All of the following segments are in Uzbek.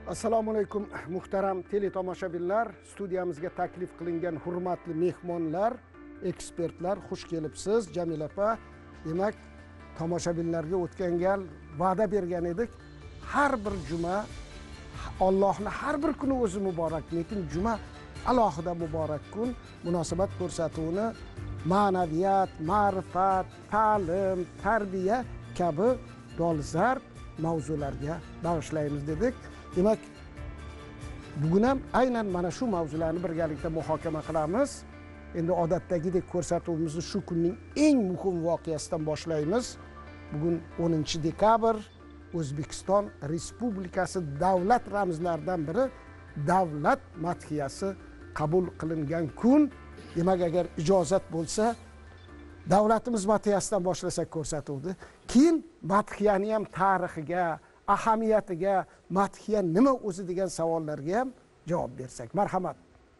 Assalomu alaykum muhtaram teletomoshabinlar, studiyamizga taklif qilingan hurmatli mehmonlar, ekspertlar, xush kelibsiz. Jamila opa, demak, tomoshabinlarga o'tgan gal va'da bergan edik. Har bir juma Allohning har bir kuni o'zi muborak, lekin juma alohida muborak kun. Munosabat ko'rsatuvini ma'naviyat, ma'rifat, ta'lim, tarbiya kabi dolzarb mavzularga bag'ishlaymiz dedik. Demak, bugun ham aynan mana shu mavzularni birgalikda muhokama qilamiz. Endi odatdagidek ko'rsatuvimizni shu kunning eng muhim voqeasidan boshlaymiz. Bugun 10-dekabr, O'zbekiston Respublikasi davlat ramzlaridan biri davlat madhiyasi qabul qilingan kun. Demak, agar ijozat bo'lsa, davlatimiz madhiyasidan boshlasak ko'rsatuvdi. Keyin madhiyani ham tarixiga, ahamiyatiga, madhiya nima o'zi degan savollarga ham javob bersak. Marhamat.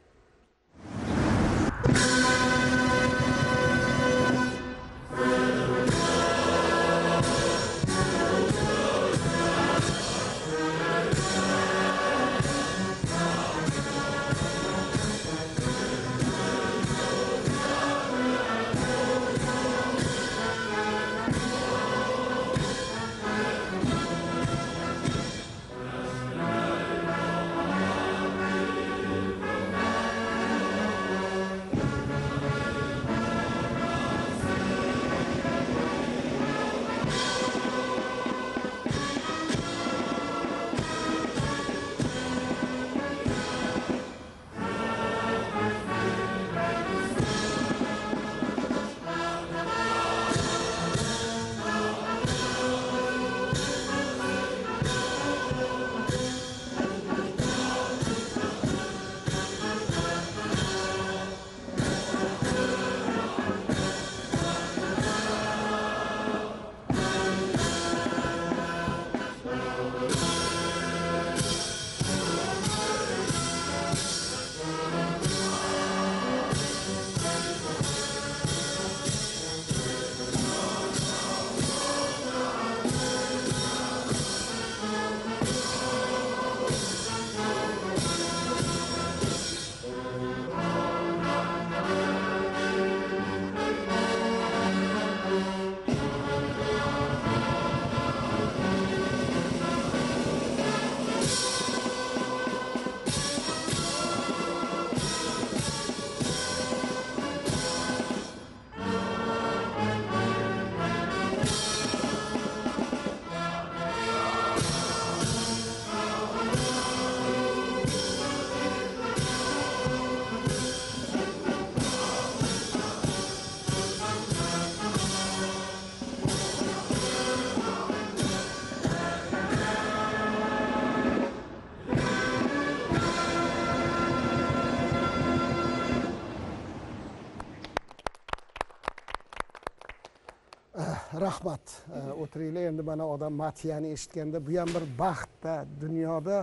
Rahmat. O'tiringlar. Endi mana odam madhiyani eshitganda bu ham bir baxtda, dunyoda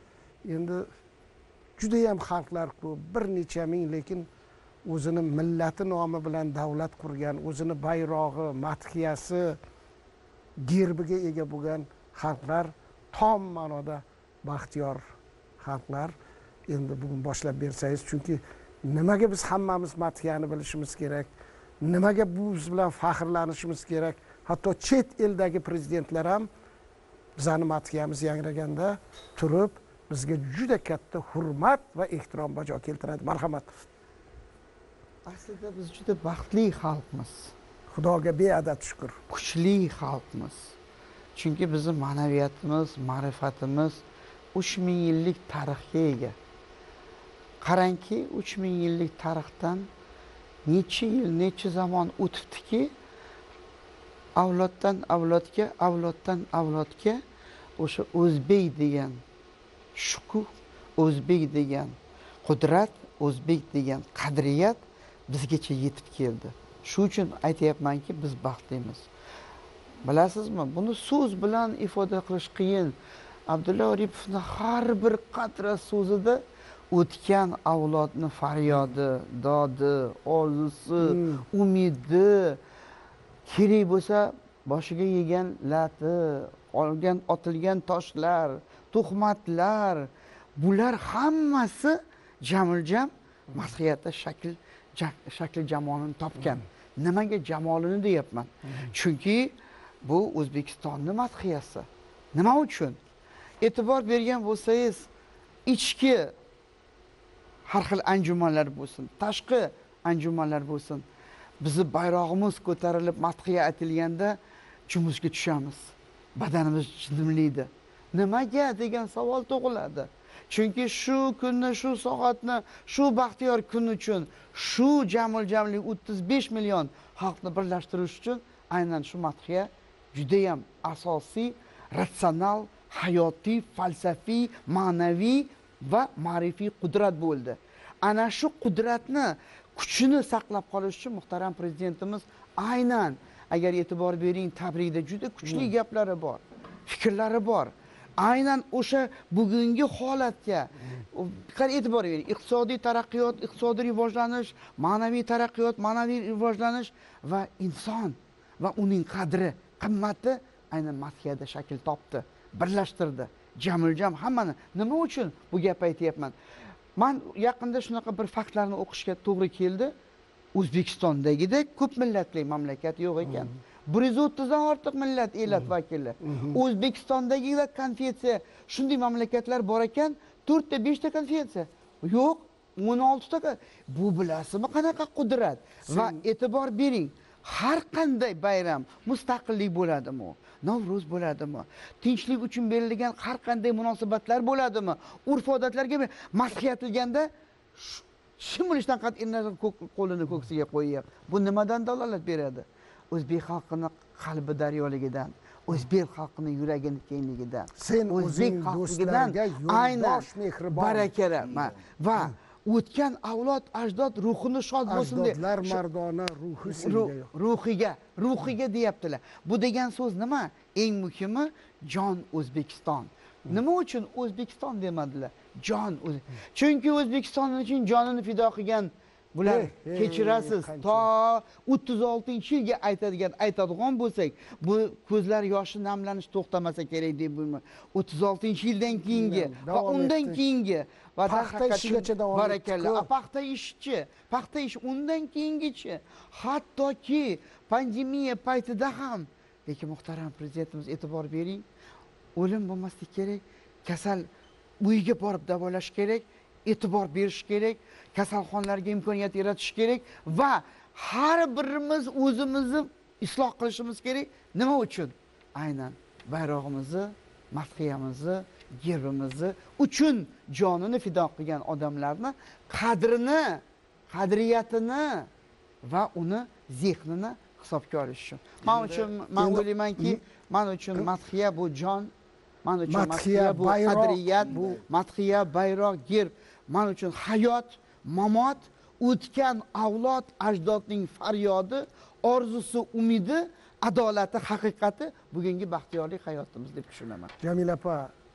endi juda ham xalqlar ko'p, bir necha ming, lekin o'zini millati nomi bilan davlat qurgan, o'zini bayrog'i, madhiyasi, gerbiga ega bo'lgan xalqlar tom ma'noda baxtiyor xalqlar. Endi bugun boshlab bersangiz, chunki nimaga biz hammamiz madhiyani bilishimiz kerak? Nimaga bu biz bilan faxrlanishimiz kerak? Hatto chet eldagi prezidentlar ham bizning madhiyamiz yangraganda turib, bizga juda katta hurmat va ehtirom bajo keltiradi. Marhamat. Aslida biz juda baxtli xalqmiz. Xudoga beadad shukr. Kuchli xalqmiz. Chunki bizning ma'naviyatimiz, ma'rifatimiz 3000 yillik tarixga ega. Qarangki, 3000 yillik tarixdan necha yil, necha zamon o'tibdiki, avloddan avlodga, avloddan avlodga o'sha o'zbek degan shukuh, o'zbek degan qudrat, o'zbek degan qadriyat bizgacha yetib keldi. Shu uchun aytayapmanki, biz baxtlimiz. Bilasizmi, buni so'z bilan ifoda qilish qiyin. Abdulla Oripovning har bir qatra so'zida o'tgan avlodni faryodi, dodi, orzusi, umidi, kerak bo'lsa boshiga yegan lati, otilgan toshlar, tuhmatlar, bular hammasi jamiljam madhiyatda shakli jamolini topgan. Nimaga jamolini deyapman? Chunki bu O'zbekistonning madhiyasi. Nima uchun? E'tibor bergan bo'lsangiz, ichki har xil anjumanlar bo'lsin, tashqi anjumanlar bo'lsin, bizni bayrog'imiz ko'tarilib madhiya aytilganda jumishga tushamiz. Badanimiz jimlaydi. Nimaga degan savol tug'iladi. Chunki shu kunni, shu soatni, shu baxtiyor kun uchun, shu jamil-jamli 35 million xalqni birlashtirish uchun aynan shu madhiya juda ham asosiy, ratsional, hayotiy, falsafiy, ma'naviy va ma'rifiy qudrat bo'ldi. Ana shu qudratni, kuchini saqlab qolish uchun muhtaram prezidentimiz aynan, agar e'tibor bering, tabrikda juda kuchli gaplari bor, fikrlari bor. Aynan o'sha bugungi holatga qanday e'tibor bering. Iqtisodiy taraqqiyot, iqtisodiy rivojlanish, ma'naviy taraqqiyot, ma'naviy rivojlanish va inson va uning qadri, qimmati aynan madhiyada shakl topdi, birlashtirdi. Jamiljam hammani. Nima uchun bu gapni aytyapman? Men yaqinda shunaqa bir faktlarni o'qishga to'g'ri keldi. O'zbekistondagidek ko'p millatli mamlakat yo'q ekan. 130 dan ortiq millat, elat vakili. O'zbekistondagi konfessiya shunday mamlakatlar bor ekan, 4 ta 5 ta konfessiya. Yo'q, 16 ta. Bu bilasizmi qanaqa qudrat? Va e'tibor bering, har qanday bayram mustaqillik bo'ladimi? Navro'z bo'ladimi? Tinchlik uchun berilgan har qanday munosabatlar bo'ladimi? Urf-odatlarga madhiya etilganda shimilishdan qat'iy nazar qo'lini ko'ksiga qo'yyapti. Bu nimadan dalolat beradi? O'zbek xalqining qalbi daryoligidan, o'zbek xalqining yuragini kengligidan, sen o'zing do'stlarga yo'ldosh, mehribon, barakala va o'tgan avlod ajdod ruhini shod bo'lsin deb, ajdodlar mardona ruhi senga ruhiga deyaptilar. Bu degan so'z nima? Eng muhimi jon O'zbekiston. Nima uchun O'zbekiston demadilar? Jon. Chunki O'zbekiston uchun jonini fido qilgan bular, kechirasiz, to 36-yilga aytadigan bo'lsak, bu ko'zlar yoshi namlanish to'xtamasa kerak deb bo'lmaydi. 36-yildan keyingi va undan keyingi va paxta ishigacha davom etdi. Barakalla. Paxta ish undan keyingichi, hattoki pandemiya paytida ham. Lekin muhtaram prezidentimiz e'tibor bering, o'lim bo'lmasligi kerak, kasal uyiga borib davolash kerak, e'tibor berish kerak, kasalxonalarga imkoniyat yaratish kerak va har birimiz o'zimizni isloh qilishimiz kerak. Nima uchun? Aynan bayrog'imizni, madhiyamizni, gerbimizni uchun jonini fido qilgan odamlarni qadrini, qadriyatini va uni zehnini hisobga olish uchun. Men o'ylaymanki, men uchun madhiya bu jon, men uchun madhiya bu qadriyat, madhiya bayroq, gerb, men uchun hayot, mamot, o'tgan avlod ajdodning faryodi, orzusi, umidi, adolati, haqiqati bugungi baxtiyorlik hayotimiz deb tushunaman. Jamila opa,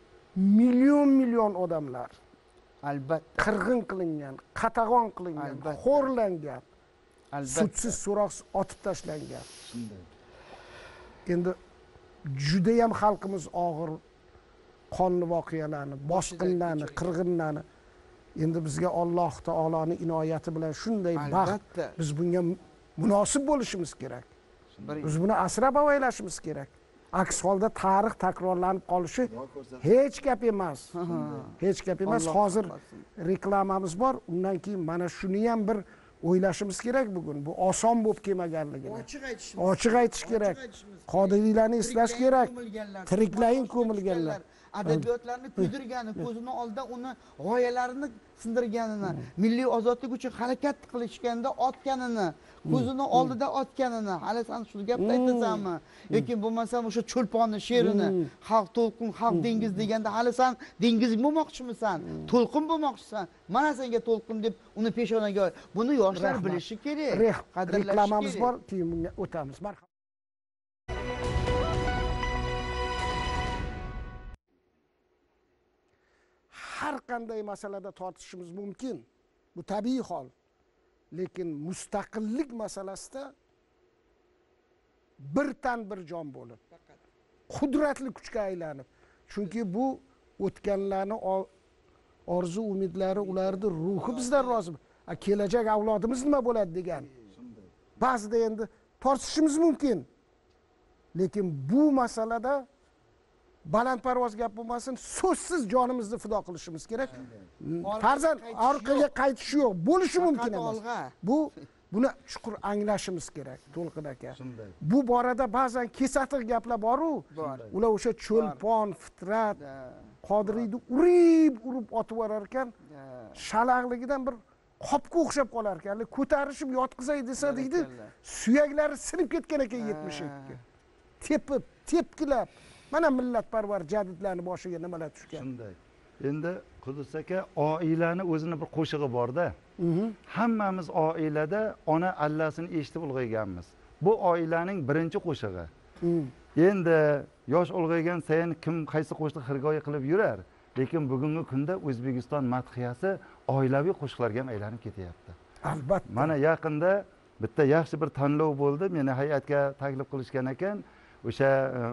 million odamlar albatta qirg'in qilingan, qatag'on qilingan, xo'rlangan, sudsiz so'roqsiz otib tashlangan. Endi juda ham xalqimiz og'ir qonli voqealarni, bosqinlarni, qirg'inlarni, endi bizga Alloh taoloning inoyati bilan shunday baxt, biz bunga munosib bo'lishimiz kerak. Biz buni asrab avaylashimiz kerak. Aks holda tarix takrorlanib qolishi hech gap emas. Hech gap emas. Hozir reklamamiz bor. Undan keyin mana shuni ham bir o'ylashimiz kerak bugun. Bu oson bo'lib kelmaganligini. Ochiq aytish kerak. Qodiriylarni eslash kerak. Tiriklayin ko'milganlar. Adabiyotlarni kuydirgani, ko'zini oldida uni g'oyalarini sindirganini, milliy ozodlik uchun harakat qilishganda otganini, ko'zini oldida otganini, hali sen shu gapni aytasanmi? Yoki bo'lmasa o'sha cho'lponni she'rini, xalq to'lqin, xalq dengiz deganda hali sen dengiz bo'lmoqchimisan? To'lqin bo'lmoqchisan? Mana senga to'lqin deb uni peshonaga buni yoshlar bilishi kerak. Reklamamiz bor, keyin bunga o'tamiz. Har qanday masalada tortishimiz mumkin. Bu tabiiy hol. Lekin mustaqillik masalasida bir tan bir jon bo'lib, qudratli kuchga aylanib. Chunki bu o'tganlarni orzu umidlari, ularning ruhi bizdan rozi. Kelajak avlodimiz nima bo'ladi degan. Ba'zida endi tortishimiz mumkin. Lekin bu masalada balandparvoz gap bo'lmasin, so'zsiz jonimizni fido qilishimiz kerak. Farzand orqaga qaytish yo'q, bo'lishi mumkin emas. Buni chuqur anglashimiz kerak, To'lqin aka. Bu borada ba'zan kesatiq gaplar bor-u, ular o'sha cho'lpon, fitrat, Qodiriyni urib otib yuborar ekan, shalaqligidan bir qopga o'xshab qolar ekan. Ko'tarishib yotqizay desa deydi, suyaklari sinib ketgan ekan 72. Tepkilab. Mana millatparvar jadidlarning boshiga nimalar tushgan. Shunday. Endi Qudus aka oilani o'zini bir qo'shig'i bor-da. Hammamiz oilada ona allasini eshitib ulg'ayganmiz. Bu oilaning birinchi qo'shig'i. Endi yosh ulg'aygan sayin kim qaysi qo'shiq xirgoyi qilib yurar, lekin bugungi kunda O'zbekiston madhiyasi oilaviy qo'shiqlarga ham aylanib ketyapti. Albatta. Mana yaqinda bitta yaxshi bir tanlov bo'ldi. Meni hay'atga taklif qilishgan ekan. O'sha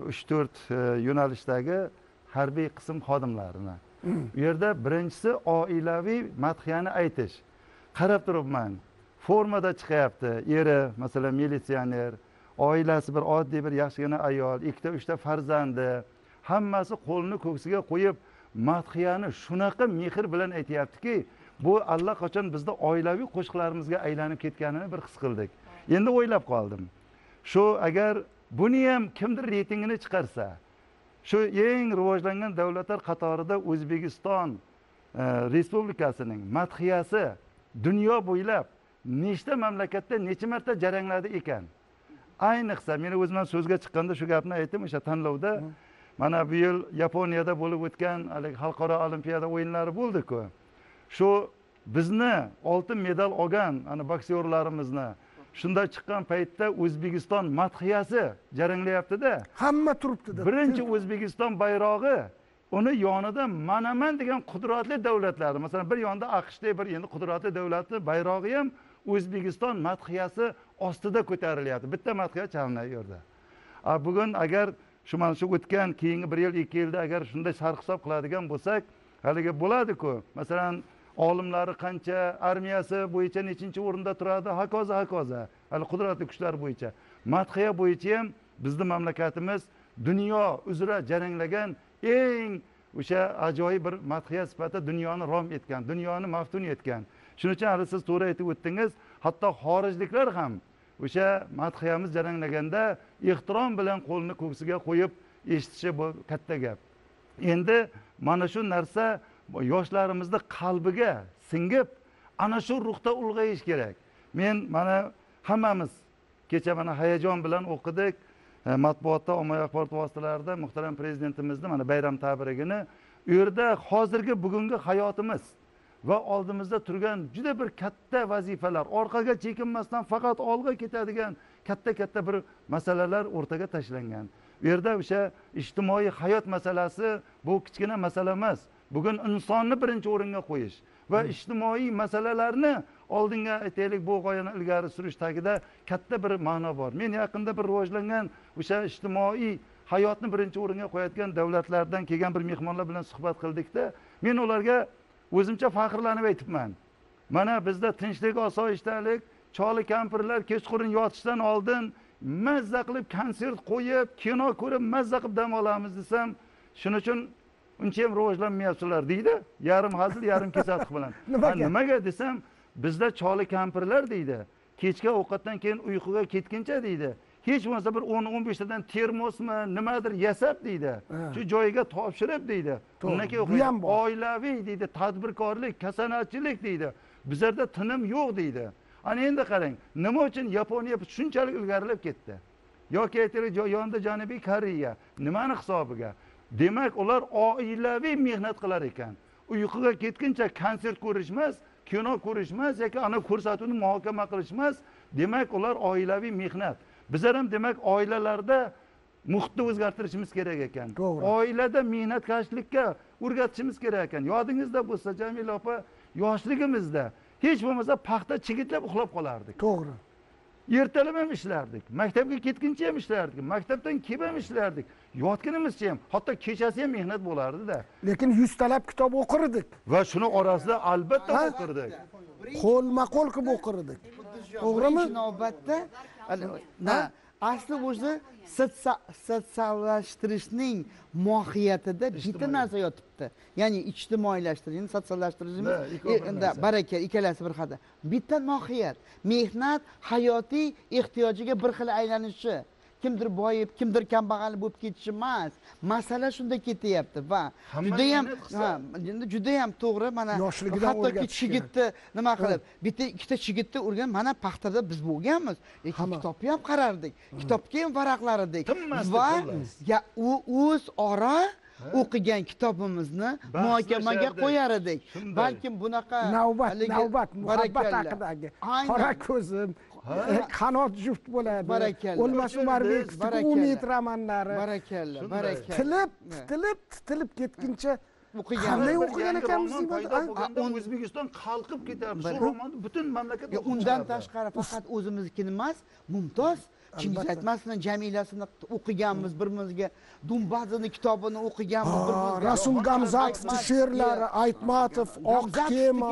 3-4 yo'nalishdagi harbiy qism xodimlarini. Bu yerda birinchisi oilaviy madhiyani aytish. Qarab turibman, formada chiqyapti. Eri, masalan, militsioner, oilasi bir oddiy bir yaxshigina ayol, 2-3 farzandi, hammasi qo'lini ko'ksiga qo'yib madhiyani shunaqa mehr bilan aytayaptiki, bu allaqachon bizda oilaviy qo'shiqlarimizga aylanib ketganini bir his qildik. Endi o'ylab qoldim. Shu agar buni ham kimdir reytingini chiqarsa, shu eng rivojlangan davlatlar qatorida O'zbekiston Respublikasining madhiyasi dunyo bo'ylab nechta mamlakatda necha marta jarangladi ekan. Ayniqsa meni o'zimdan so'zga chiqqanda shu gapni aytdim o'sha tanlovda. Mana bu yil Yaponiyada bo'lib o'tgan xalqaro olimpiada o'yinlari bo'ldi-ku. Shu bizni oltin medal olgan ana boksyorlarimizni shunda chiqqan paytda O'zbekiston madhiyasi jaranglayapti-da. Hamma turibdi-da. Birinchi O'zbekiston bayrog'i, uni yonida manaman degan qudratli davlatlar, masalan bir yonda AQShdagi bir endi qudratli davlatning bayrog'i ham O'zbekiston madhiyasi ostida ko'tarilyapti. Bitta madhiya chalinadi. Bugun agar shu mana shu o'tgan keyingi 1 yil 2 yilda agar shunday sarf hisob qiladigan bo'lsak, haliga bo'ladi-ku. Masalan, olimlari qancha, armiyasi bo'yicha nechinchi o'rinda turadi, hokazo. Hali qudratli kuchlar bo'yicha, madhiya bo'yicha ham bizning mamlakatimiz dunyo uzra jaranglagan eng o'sha ajoyib bir madhiya sifatida dunyoni rom etgan, dunyoni maftun etgan. Shuning uchun hali siz to'g'ri aytib o'tdingiz, hatto xorijliklar ham o'sha madhiyamiz jaranglaganda ehtirom bilan qo'lni ko'ksiga qo'yib eshitishi bu katta gap. Endi mana shu narsa yoshlarimizni qalbiga singib, ana shu ruhda ulg'ayish kerak. Men mana hammamiz kecha mana hayajon bilan o'qidik, matbuotda, ommaviy axborot vositalarida muhtaram prezidentimizning mana bayram tabrigini. U yerda hozirgi bugungi hayotimiz va oldimizda turgan juda bir katta vazifalar, orqaga chekinmasdan faqat olg'a ketadigan katta bir masalalar o'rtaga tashlangan. Bu yerda o'sha ijtimoiy hayot masalasi bu kichkina masala emas. Bugun insonni birinchi o'ringa qo'yish va ijtimoiy masalalarni oldinga aytaylik, bu g'oyani ilgari surish tagida katta bir ma'no bor. Men yaqinda bir rivojlangan o'sha ijtimoiy hayotni birinchi o'ringa qo'yadigan davlatlardan kelgan bir mehmonlar bilan suhbat qildikda, men ularga o'zimcha faxrlanib aytibman. Mana bizda tinchlik, osoyishtalik, choli kampirlar kechqurun yotishdan oldin mazza qilib konsert qo'yib, kino ko'rib mazza qilib dam olamiz desam, shuning uchun uncha ham rivojlanmayapsizlar deydi. Yarim hazil, yarim kesatiq bilan. Nimaga desam, bizda choli kampirlar deydi, kechki ovqatdan keyin uyquga ketguncha deydi, hech bo'lmasa bir 10-15 tadan termosmi, nimadir yasab deydi, shu joyiga topshirib deydi. Undan keyin oilaviy deydi, tadbirkorlik, kasanachilik deydi. Bizlarda tinim yo'q deydi. Ana endi qarang, nima uchun Yaponiya shunchalik ilgarilab ketdi? Yoki aytaylik, yonida Janubiy Koreya, nimani hisobiga? Demak, ular oilaviy mehnat qilar ekan. Uyquga ketguncha konsert ko'rishmas, kino ko'rishmas yoki ana ko'rsatuvni muhokama qilishmas. Demak, ular oilaviy mehnat. Bizlar ham demak oilalarda muhitni o'zgartirishimiz kerak ekan. Oilada mehnatkashlikka o'rgatishimiz kerak ekan. Yodingizda bo'lsa, Jamila opa, yoshligimizda hech bo'lmasa paxta chigitlab uxlab qolardik. To'g'ri. Ertalab ham ishlardik, maktabga ketguncha ham ishlardik, maktabdan kelib ham ishlardik. yotganimizcha ham hatto kechasi ham mehnat bo'lardi-da. lekin 100 talab kitob o'qir edik. Va shuni orasida albatta o'qirdik. Qo'lma-qo'l qilib o'qir edik. To'g'rimi? Birinchi navbatda asli o'zi sotsiallashtirishning mohiyatida bitta narsa yotibdi. Ya'ni ijtimoiylashtirish, sotsiallashtirishning barakah ikkalasi bir xilda. Bitta mohiyat, mehnat hayotiy ehtiyojiga bir xil aylanishi. Kimdir boyib, kimdir kambag'al bo'lib ketishi emas. Masala shunda ketyapti va juda ham to'g'ri. Mana hattoki chigitni nima qilib, bitta ikkita chigitni urgan, mana paxtada biz bo'lganmiz. Lekin kitobni ham qarardik. Kitobga ham varaqlar edik. Va o'z ora o'qigan kitobimizni muhokamaga qo'yar edik. Balkim bunaqa navbat muhabbat haqidagi qora ko'zim qanot juft bo'ladi. O'lmas Umarbekov Umid romanlari. Barakalla. Titilib ketguncha qanday o'qigan ekanmiz deyman. O'zbekiston qalqib ketardi. Shu romanni butun mamlakat undan tashqari faqat o'zimiznikini emas, Mumtoz Chingiz Aytmasovning Jamilasini o'qiganmiz, birimizga Dumbazini kitobini o'qiganmiz, birimizga Rasul Gamzatovning she'rlari, Aytmatov, Oq kema.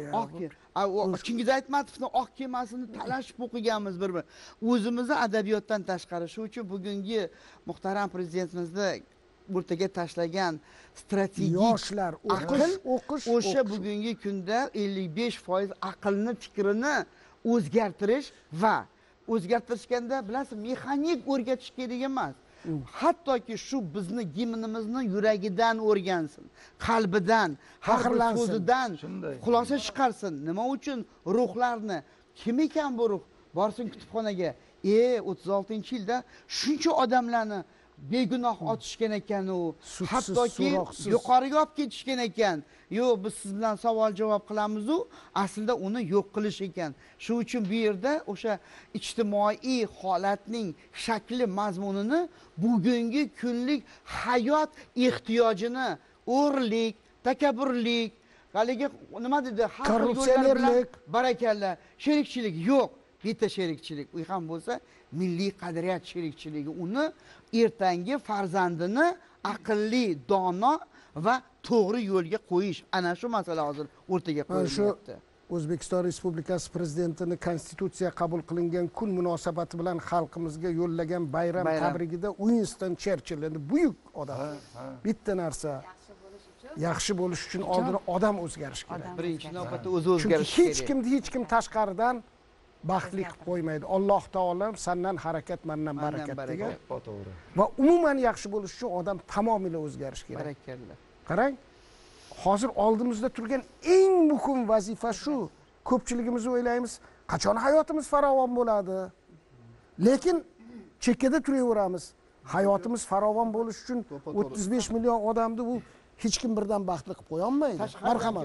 Chingiz Aytmatovning Oq kemasini talashib o'qiganmiz bir-bir. O'zimizni adabiyotdan tashqari. Shu uchun bugungi muhtaram prezidentimizni o'rtaga tashlagan strategik yoshlar o'qish o'sha bugungi kunda 55% aqlni, fikrini o'zgartirish va o'zgartirishganda bilasiz, mexanik o'rgatish kerak emas. Hattoki shu bizni gimnimizni yuragidan o'rgansin, qalbidan, har bir so'zidan xulosa chiqarsin. Nima uchun ruhlarni, kim ekan bu ruh? Borsin kutubxonaga. 36-yilda shuncha odamlarni begunoh otishgan ekan u. Hattoki yuqoriga olib ketishgan ekan. Yo'q, biz siz bilan savol-javob qilamiz u, aslida uni yo'q qilish ekan. Shu uchun bu yerda o'sha ijtimoiy holatning shakli, mazmunini bugungi kunlik hayot ehtiyojini, o'rlik, takabburlik, haligi nima dedi, korrupsionerlik, barakalla, sherikchilik yo'q. Bitta sherikchilik, u ham bo'lsa milliy qadriyat sherikchiligi. Uni ertangi farzandini aqlli, dono va to'g'ri yo'lga qo'yish. Ana shu masala hozir o'rtaga qo'yilyapti. O'zbekiston Respublikasi Prezidentining Konstitutsiya qabul qilingan kun munosabati bilan xalqimizga yo'llagan bayram tabrigida Winston Cherchill, endi buyuk odam, bitta narsa yaxshi bo'lish uchun oldin odam o'zgarishi kerak. Birinchi navbatda o'zi o'zgarishi kerak. Hech kim tashqaridan baxtli qilib qo'ymaydi. Alloh taolam sandan harakat, mandan barakat degan. Va umuman yaxshi bo'lish uchun odam tamomila o'zgarishi kerak. Barakalla. Qarang, hozir oldimizda turgan eng muhim vazifa shu. Ko'pchiligimiz o'ylaymiz, qachon hayotimiz farovon bo'ladi? Lekin chekkada turaveramiz. Hayotimiz farovon bo'lish uchun 35 million odamni bu hech kim birdan baxtli qilib qo'ya olmaydi. Marhamat.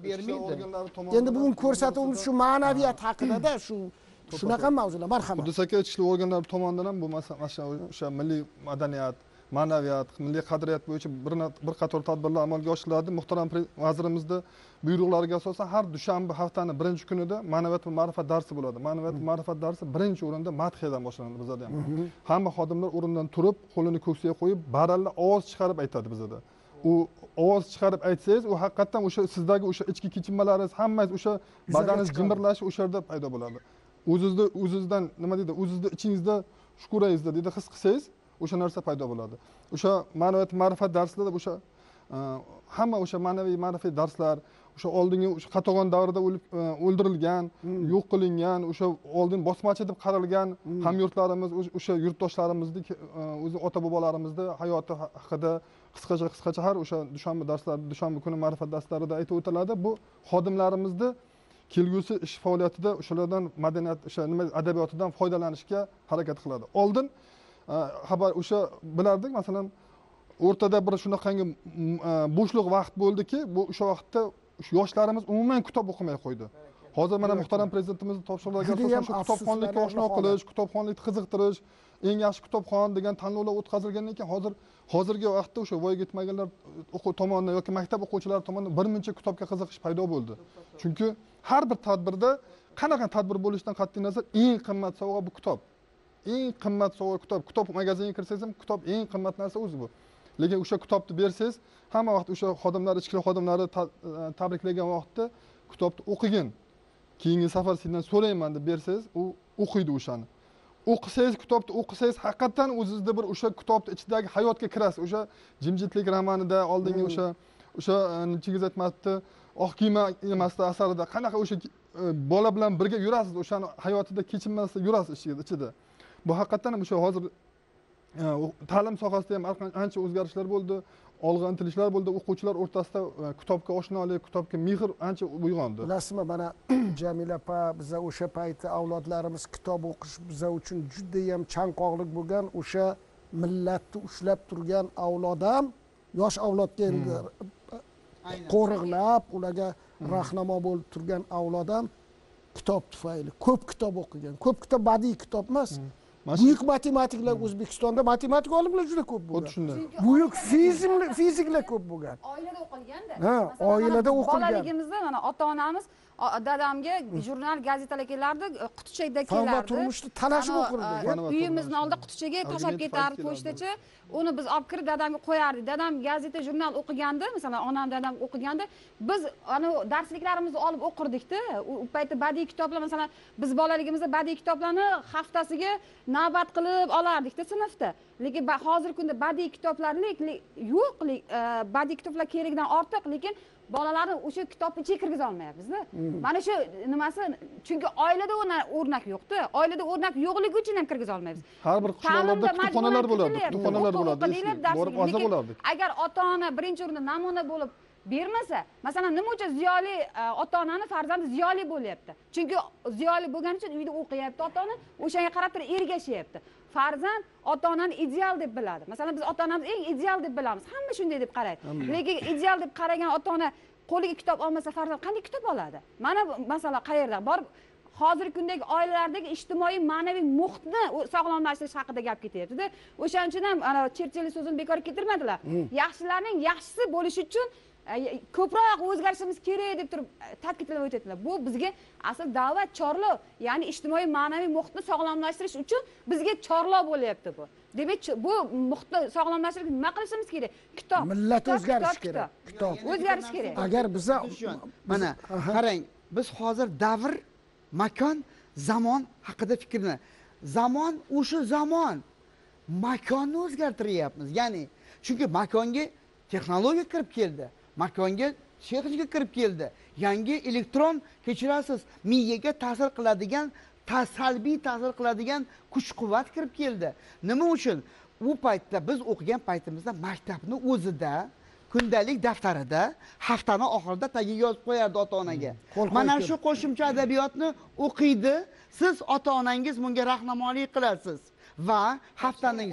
Endi bugun ko'rsatuvimiz shu ma'naviyat haqida-da, shunaqa mavzular. Marhamat. Hududagi ichki organlar tomonidan ham bu o'sha milliy madaniyat, ma'naviyat, milliy qadriyat bo'yicha bir qator tadbirlar amalga oshiriladi. Muhtaram vazirimizning buyruqlariga asosan har dushanba haftaning birinchi kunida ma'naviyat va ma'rifat darsi bo'ladi. Ma'naviyat va ma'rifat darsi birinchi o'rinda madhiyadan boshlanadi bizda ham. Hamma xodimlar o'rnidan turib, qo'lini ko'ksiga qo'yib, baralla ovoz chiqarib aytadi bizda. U ovoz chiqarib aytsangiz, u haqiqatan o'sha sizdagi o'sha ichki kechinmalaringiz hammangiz o'sha badaningiz jimirlashi o'sha yerda paydo bo'ladi. O'zingizdan nima deydi? O'zingizda ichingizda shukurangizda deydi his qilsangiz, o'sha narsa paydo bo'ladi. O'sha ma'naviyat ma'rifat darslarida o'sha hamma o'sha ma'naviy ma'rifiy darslar, o'sha oldingi o'sha Qatag'on davrida o'ldirilgan, yo'q qilingan, o'sha oldin bosmachi deb qaralgan hamyurtlarimiz, o'sha yurtdoshlarimizni o'zi ota-bobolarimizni hayoti haqida qisqacha har o'sha dushanba kuni ma'rifat darslarida aytib o'tiladi. Bu xodimlarimizni kelgusi ish faoliyatida o'shalardan madaniyat, o'sha nima adabiyotidan foydalanishga harakat qiladi. Oldin xabar o'sha bilardik, masalan, o'rtada bir shunaqangi bo'shliq vaqt bo'ldiki, bu o'sha vaqtda yoshlarimiz umuman kitob o'qimay qo'ydi. Hozir mana muhtaram prezidentimizni topshiriqlariga asosan shu kitobxonlikka oshno qilish, kitobxonlikni qiziqtirish, eng yaxshi kitobxon degan tanlovlar o'tkazilgandan keyin hozirgi vaqtda o'sha voyaga yetmaganlar tomonidan yoki maktab o'quvchilari tomonidan bir muncha kitobga qiziqish paydo bo'ldi. Chunki har bir tadbirda qanaqa tadbir bo'lishidan qat'iy nazar eng qimmat sovg'a bu kitob. eng qimmat sovg'a kitob magaziniga kirsangiz ham kitob eng qimmat narsa o'zi bu. Lekin o'sha kitobni bersangiz, hamma vaqt o'sha xodimlar, ichki xodimlari tabriklagan vaqtda kitobni o'qigin. Keyingi safar sendan so'rayman deb bersangiz, u o'qiydi o'shani. O'qisangiz, kitobni o'qisangiz, haqiqatan o'zingizda bir o'sha kitobni ichidagi hayotga kirasiz. O'sha Jimjitlik romanida oldingi o'sha Chingiz aytmabdi, oq kiyima emasdi asarida qanaqa o'sha bola bilan birga yurasiz, o'shani hayotida kechinmasdan yurasiz ichida. Bu haqiqatan o'sha hozir ta'lim sohasida ham ancha o'zgarishlar bo'ldi, olg'a intilishlar bo'ldi, o'quvchilar o'rtasida kitobga oshnolik, kitobga mehr ancha uyg'ondi. Bilasizmi, mana Jamila opa, biza o'sha payti avlodlarimiz kitob o'qish biza uchun juda ham chanqoqlik bo'lgan, o'sha millatni ushlab turgan avlod ham yosh avlodga endi qo'riqlab, ularga rahnamo bo'lib turgan avlod ham kitob tufayli ko'p kitob o'qigan. Ko'p kitob badiiy kitob emas. Buyuk matematiklar O'zbekistonda matematik olimlar juda ko'p bo'lgan. Xuddi shunday. Buyuk fiziklar ko'p bo'lgan. Oilada o'qilganda. Ha, oilada o'qilgan. Bolaligimizda mana ota-onamiz dadamga jurnal, gazetalar kelardi, qutichada kelardi. Turmushni talashib o'qirdi. Uyimizni oldida qutichaga tashlab ketardi pochtachi. Uni biz olib kirib dadamga qo'yardik. Dadam gazeta, jurnal o'qiganda, masalan, onam dadam o'qiganda, biz ana darsliklarimizni olib o'qirdik-da. U paytda badiiy kitoblar, masalan, biz bolaligimizda badiiy kitoblarni haftasiga navbat qilib olardik-da sinfda. Lekin hozirgi kunda badiiy kitoblar yo'q, badiiy kitoblar kerakdan ortiq, lekin bolalarni o'sha kitobni ichiga kirgiza olmayapmiz-da. Mana shu nimasi, chunki oilada o'rnak yo'q-da. Oilada o'rnak yo'qligi uchun ham kirgiza olmaymiz. Har bir qishloqlarda kutubxonalar bo'lardi, kutubxonalar bo'lardi. Borib oza bo'lardik. Agar ota-ona birinchi o'rinda namuna bo'lib bermasa, masalan, nima uchun ziyoli ota-onani farzandi ziyoli bo'lyapti? Chunki ziyoli bo'lgani uchun uyda o'qiyapti ota-ona, o'shanga qarab turib ergashyapti. Farzand ota-onani ideal deb biladi. Masalan, biz ota-onamizni eng ideal deb bilamiz. Hamma shunday deb qaraydi. Lekin ideal deb qaragan ota-ona qo'liga kitob olmasa farzand qanday kitob oladi? Mana masala qayerdan? Borib hozirgi kundagi oilalardagi ijtimoiy ma'naviy muhitni sog'lomlashtirish haqida gap ketyapti-da. O'shaning uchun ham ana Cherchill so'zini bekor keltirmadilar. Yaxshilarning yaxshisi bo'lish uchun ko'proq o'zgarishimiz kerak deb turib ta'kidlab o'tadilar. Bu bizga asl da'vat, chorlov, ya'ni ijtimoiy ma'naviy muhitni sog'lomlashtirish uchun bizga chorlov bo'lyapti bu. Demak, bu muhitni sog'lomlashtirishga nima qilishimiz kerak? Kitob. Millat o'zgarish kerak. Kitob. O'zgarish kerak. Agar biza mana qarang, biz hozir davr, makon, zamon haqida fikrni. Zamon o'sha zamon. Makonni o'zgartiryapmiz. Ya'ni chunki makonga texnologiya kirib keldi. Makonga texnika kirib keldi. Yangi elektron, kechirasiz, miyaga ta'sir qiladigan, salbiy ta'sir qiladigan kuch-quvvat kirib keldi. Nima uchun? U paytda biz o'qigan paytimizda maktabni o'zida, kundalik daftarida, haftani oxirida tagiga yozib qo'yardi ota-onaga. Mana shu qo'shimcha adabiyotni o'qiydi, siz ota-onangiz bunga rahnamolik qilasiz. Va haftaning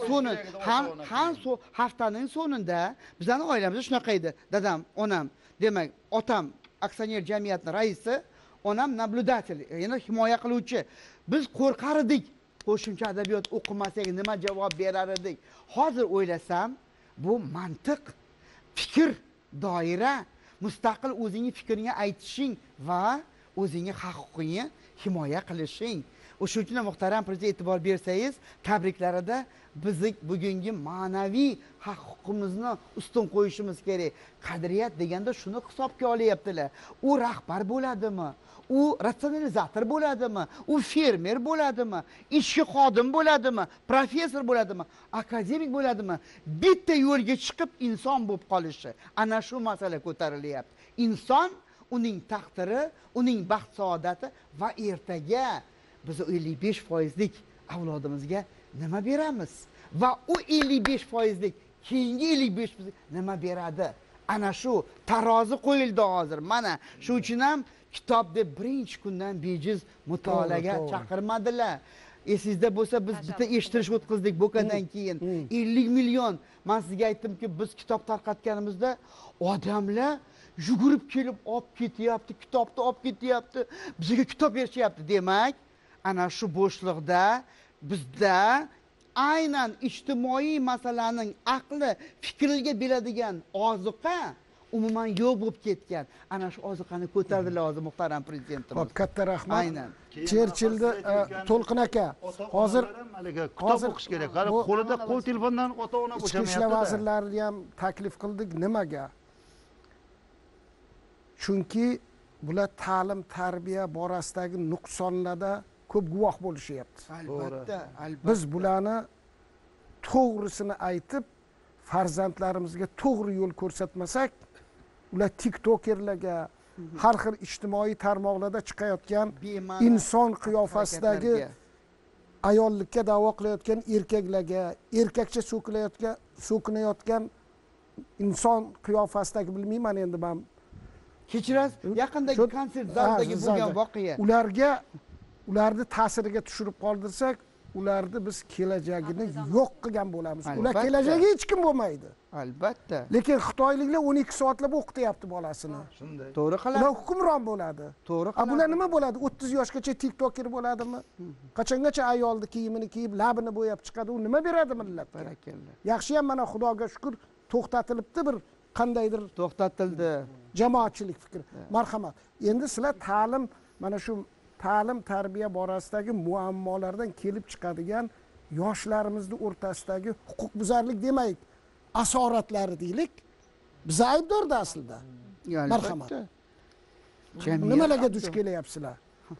haftaning sonida bizning oilamizda shunaqa edi. Dadam, onam, demak, otam aksioner jamiyatning raisi, onam nablюдатель, ya'ni himoya qiluvchi. Biz qo'rqar edik. Qo'shimcha adabiyot o'qimasak nima javob berar edik? Hozir o'ylasam, bu mantiq, fikr, doira, mustaqil o'zingning fikringni aytishing va o'zingning haq-huquqingni himoya qilishing. O'shuning uchun muhtaram prezident e'tibor bersangiz, tabriklarida bizning bugungi ma'naviy haq-huquqimizni ustun qo'yishimiz kerak. Qadriyat deganda shuni hisobga olyaptilar. U rahbar bo'ladimi? U ratsionalizator bo'ladimi? U fermer bo'ladimi? Ishchi xodim bo'ladimi? Professor bo'ladimi? Akademik bo'ladimi? Bitta yo'lga chiqib inson bo'lib qolishi. Ana shu masala ko'tarilyapti. Inson, uning taqdiri, uning baxt saodati va ertaga biz 55%lik avlodimizga nima beramiz? Va u 55%lik keyingi 55% nima beradi? Ana shu tarozi qo'yildi hozir. Mana shu uchun ham kitob deb birinchi kundan bejiz mutolaaga chaqirmadilar. Esingizda bo'lsa, biz bitta eshittirish o'tkazdik bo'kadan keyin 50 million. Men sizga aytdimki, biz kitob tarqatganimizda odamlar yugurib kelib olib ketyapti, kitobni olib ketyapti, bizga kitob berishyapti. Demak, ana shu bo'shliqda bizda aynan ijtimoiy masalaning aqli, fikriga beradigan ozuqa umuman yo'q bo'lib ketgan ana shu oziqani ko'tardilar hozir muhtaram prezidentimiz. Xo'p, katta rahmat. Aynan. Cherchillni To'lqin aka, hozir kitob o'qish kerak. Qarab, qo'lida qo'l telefondan ota-ona ichki ishlar bo'shamayapti. vazirlarini ham taklif qildik. Nimaga? Chunki bular ta'lim, tarbiya borasidagi nuqsonlarda ko'p guvoh bo'lishyapti. Albatta, albatta. Biz bularni to'g'risini aytib, farzandlarimizga to'g'ri yo'l ko'rsatmasak, ular tiktokerlarga, har xil ijtimoiy tarmoqlarda chiqayotgan Bema'ni inson qiyofasidagi ayollikka da'vo qilayotgan erkaklarga, erkakcha so'kinayotgan inson qiyofasidagi, bilmayman endi men kechirasiz, yaqindagi konsert zalidagi bo'lgan voqea. ularni ta'siriga tushirib qoldirsak, ularni biz kelajagini yo'q qilgan bo'lamiz. Ular Albatta. kelajagi hech kim bo'lmaydi. Albatta. Lekin xitoyliklar 12 soatlab o'qityapti bolasini. Shunday. To'g'ri Ular qiladi. hukmron bo'ladi. To'g'ri A bular qiladi. nima bo'ladi? 30 yoshgacha tiktoker bo'ladimi? Qachongacha ayolni kiyimini kiyib, labini bo'yab chiqadi? U nima beradi millatga? Barakalla. Yaxshi ham mana Xudoga shukr to'xtatilibdi bir qandaydir To'xtatildi. jamoatchilik fikri. Marhamat. Endi sizlar ta'lim, mana shu ta'lim tarbiya borasidagi muammolardan kelib chiqadigan yoshlarimizni o'rtasidagi huquqbuzarlik demaylik, asoratlari deylik. Biz aybdorda aslida. Marhamat. Nimalarga duch kelyapsizlar?